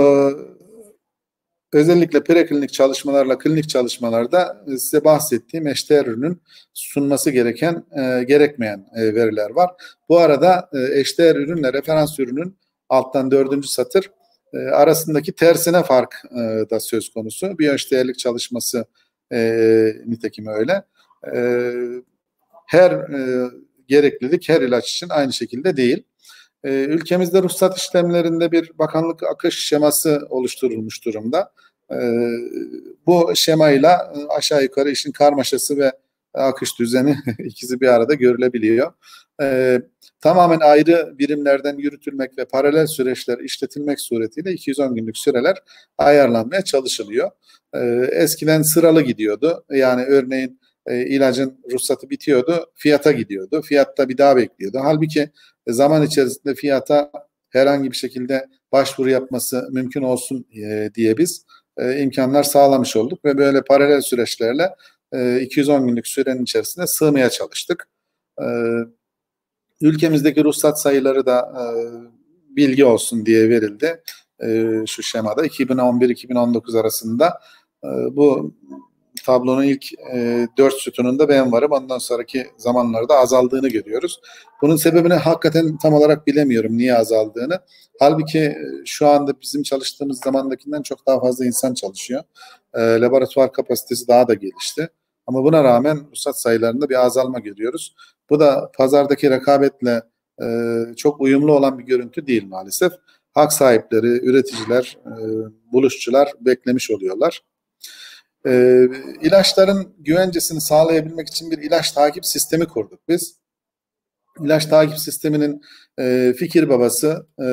özellikle preklinik çalışmalarla klinik çalışmalarda size bahsettiğim eşdeğer ürünün sunması gereken, e, gerekmeyen e, veriler var. Bu arada e, eşdeğer ürünle referans ürünün alttan dördüncü satır e, arasındaki tersine fark e, da söz konusu. Bir eşdeğerlik çalışması e, nitekim öyle. E, her e, gereklilik her ilaç için aynı şekilde değil. E, ülkemizde ruhsat işlemlerinde bir bakanlık akış şeması oluşturulmuş durumda. E, bu şemayla aşağı yukarı işin karmaşası ve akış düzeni ikisi bir arada görülebiliyor. E, tamamen ayrı birimlerden yürütülmek ve paralel süreçler işletilmek suretiyle iki yüz on günlük süreler ayarlanmaya çalışılıyor. E, eskiden sıralı gidiyordu. Yani örneğin e, ilacın ruhsatı bitiyordu, fiyata gidiyordu. Fiyatta bir daha bekliyordu. Halbuki zaman içerisinde fiyata herhangi bir şekilde başvuru yapması mümkün olsun e, diye biz e, imkanlar sağlamış olduk ve böyle paralel süreçlerle e, iki yüz on günlük sürenin içerisinde sığmaya çalıştık. E, ülkemizdeki ruhsat sayıları da e, bilgi olsun diye verildi e, şu şemada. iki bin on bir iki bin on dokuz arasında e, bu tablonun ilk e, dört sütununda ben varım. Ondan sonraki zamanlarda azaldığını görüyoruz. Bunun sebebini hakikaten tam olarak bilemiyorum niye azaldığını. Halbuki e, şu anda bizim çalıştığımız zamandakinden çok daha fazla insan çalışıyor. E, laboratuvar kapasitesi daha da gelişti. Ama buna rağmen ruhsat sayılarında bir azalma görüyoruz. Bu da pazardaki rekabetle e, çok uyumlu olan bir görüntü değil maalesef. Hak sahipleri, üreticiler, e, buluşçular beklemiş oluyorlar. E, ilaçların güvencesini sağlayabilmek için bir ilaç takip sistemi kurduk biz. İlaç takip sisteminin e, fikir babası e,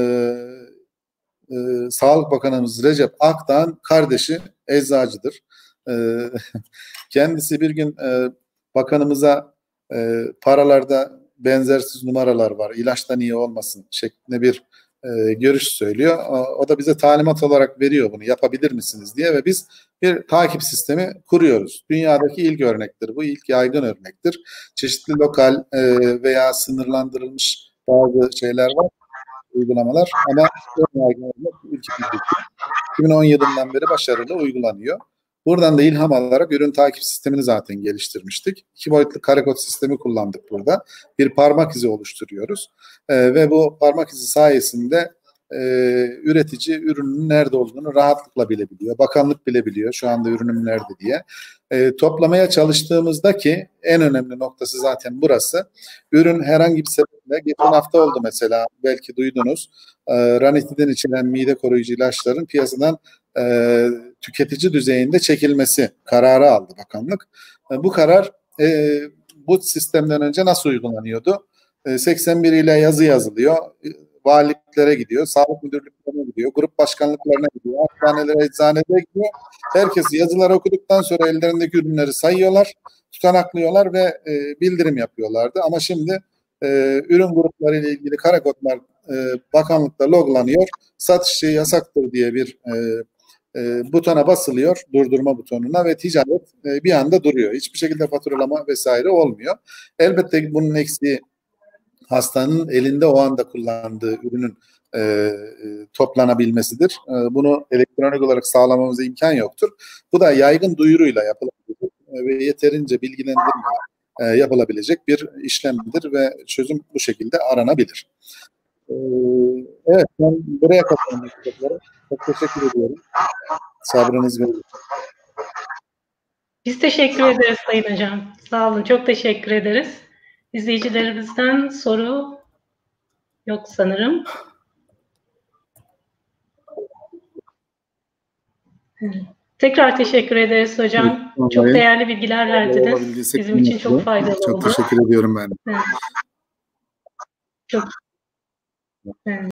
e, Sağlık Bakanımız Recep Akdağ'ın kardeşi eczacıdır. E, kendisi bir gün e, bakanımıza e, paralarda benzersiz numaralar var, ilaçta niye olmasın şeklinde bir e, görüş söylüyor. O, o da bize talimat olarak veriyor, bunu yapabilir misiniz diye, ve biz bir takip sistemi kuruyoruz. Dünyadaki ilk örnektir bu, ilk yaygın örnektir. Çeşitli lokal e, veya sınırlandırılmış bazı şeyler var, uygulamalar, ama ülkemizdeki iki bin on yılından beri başarılı uygulanıyor. Buradan da ilham alarak ürün takip sistemini zaten geliştirmiştik. İki boyutlu kare kod sistemi kullandık burada. Bir parmak izi oluşturuyoruz. Ee, ve bu parmak izi sayesinde e, üretici ürünün nerede olduğunu rahatlıkla bilebiliyor. Bakanlık bilebiliyor şu anda ürünüm nerede diye. E, toplamaya çalıştığımızda ki en önemli noktası zaten burası. Ürün herhangi bir sebeple, geçen hafta oldu mesela, belki duydunuz, e, ranitidin içeren mide koruyucu ilaçların piyasadan e, tüketici düzeyinde çekilmesi kararı aldı bakanlık. E, bu karar e, bu sistemden önce nasıl uygulanıyordu? E, seksen bir ile yazı yazılıyor, e, valiliklere gidiyor, sağlık müdürlüklerine gidiyor, grup başkanlıklarına gidiyor, hastanelere, eczanelere gidiyor. Herkes yazıları okuduktan sonra ellerindeki ürünleri sayıyorlar, tutanaklıyorlar ve e, bildirim yapıyorlardı. Ama şimdi e, ürün grupları ile ilgili kare kodlar e, bakanlıkta loglanıyor, satış yasaktır diye bir e, e, butona basılıyor, durdurma butonuna, ve ticaret e, bir anda duruyor. Hiçbir şekilde faturalama vesaire olmuyor. Elbette bunun eksiği hastanın elinde o anda kullandığı ürünün e, e, toplanabilmesidir. E, bunu elektronik olarak sağlamamıza imkan yoktur. Bu da yaygın duyuruyla yapılabilecek e, ve yeterince bilgilendirme e, yapılabilecek bir işlemdir ve çözüm bu şekilde aranabilir. E, evet, ben buraya katılmak istiyorum. Çok teşekkür ediyorum. Sabrınız verin. Biz teşekkür ederiz Sayın Hocam. Sağ olun, çok teşekkür ederiz. İzleyicilerimizden soru yok sanırım. Tekrar teşekkür ederiz hocam. Evet, çok değerli bilgiler verdiniz. Bizim için çok faydalı çok oldu. Çok teşekkür ediyorum ben. Evet. Çok. Evet.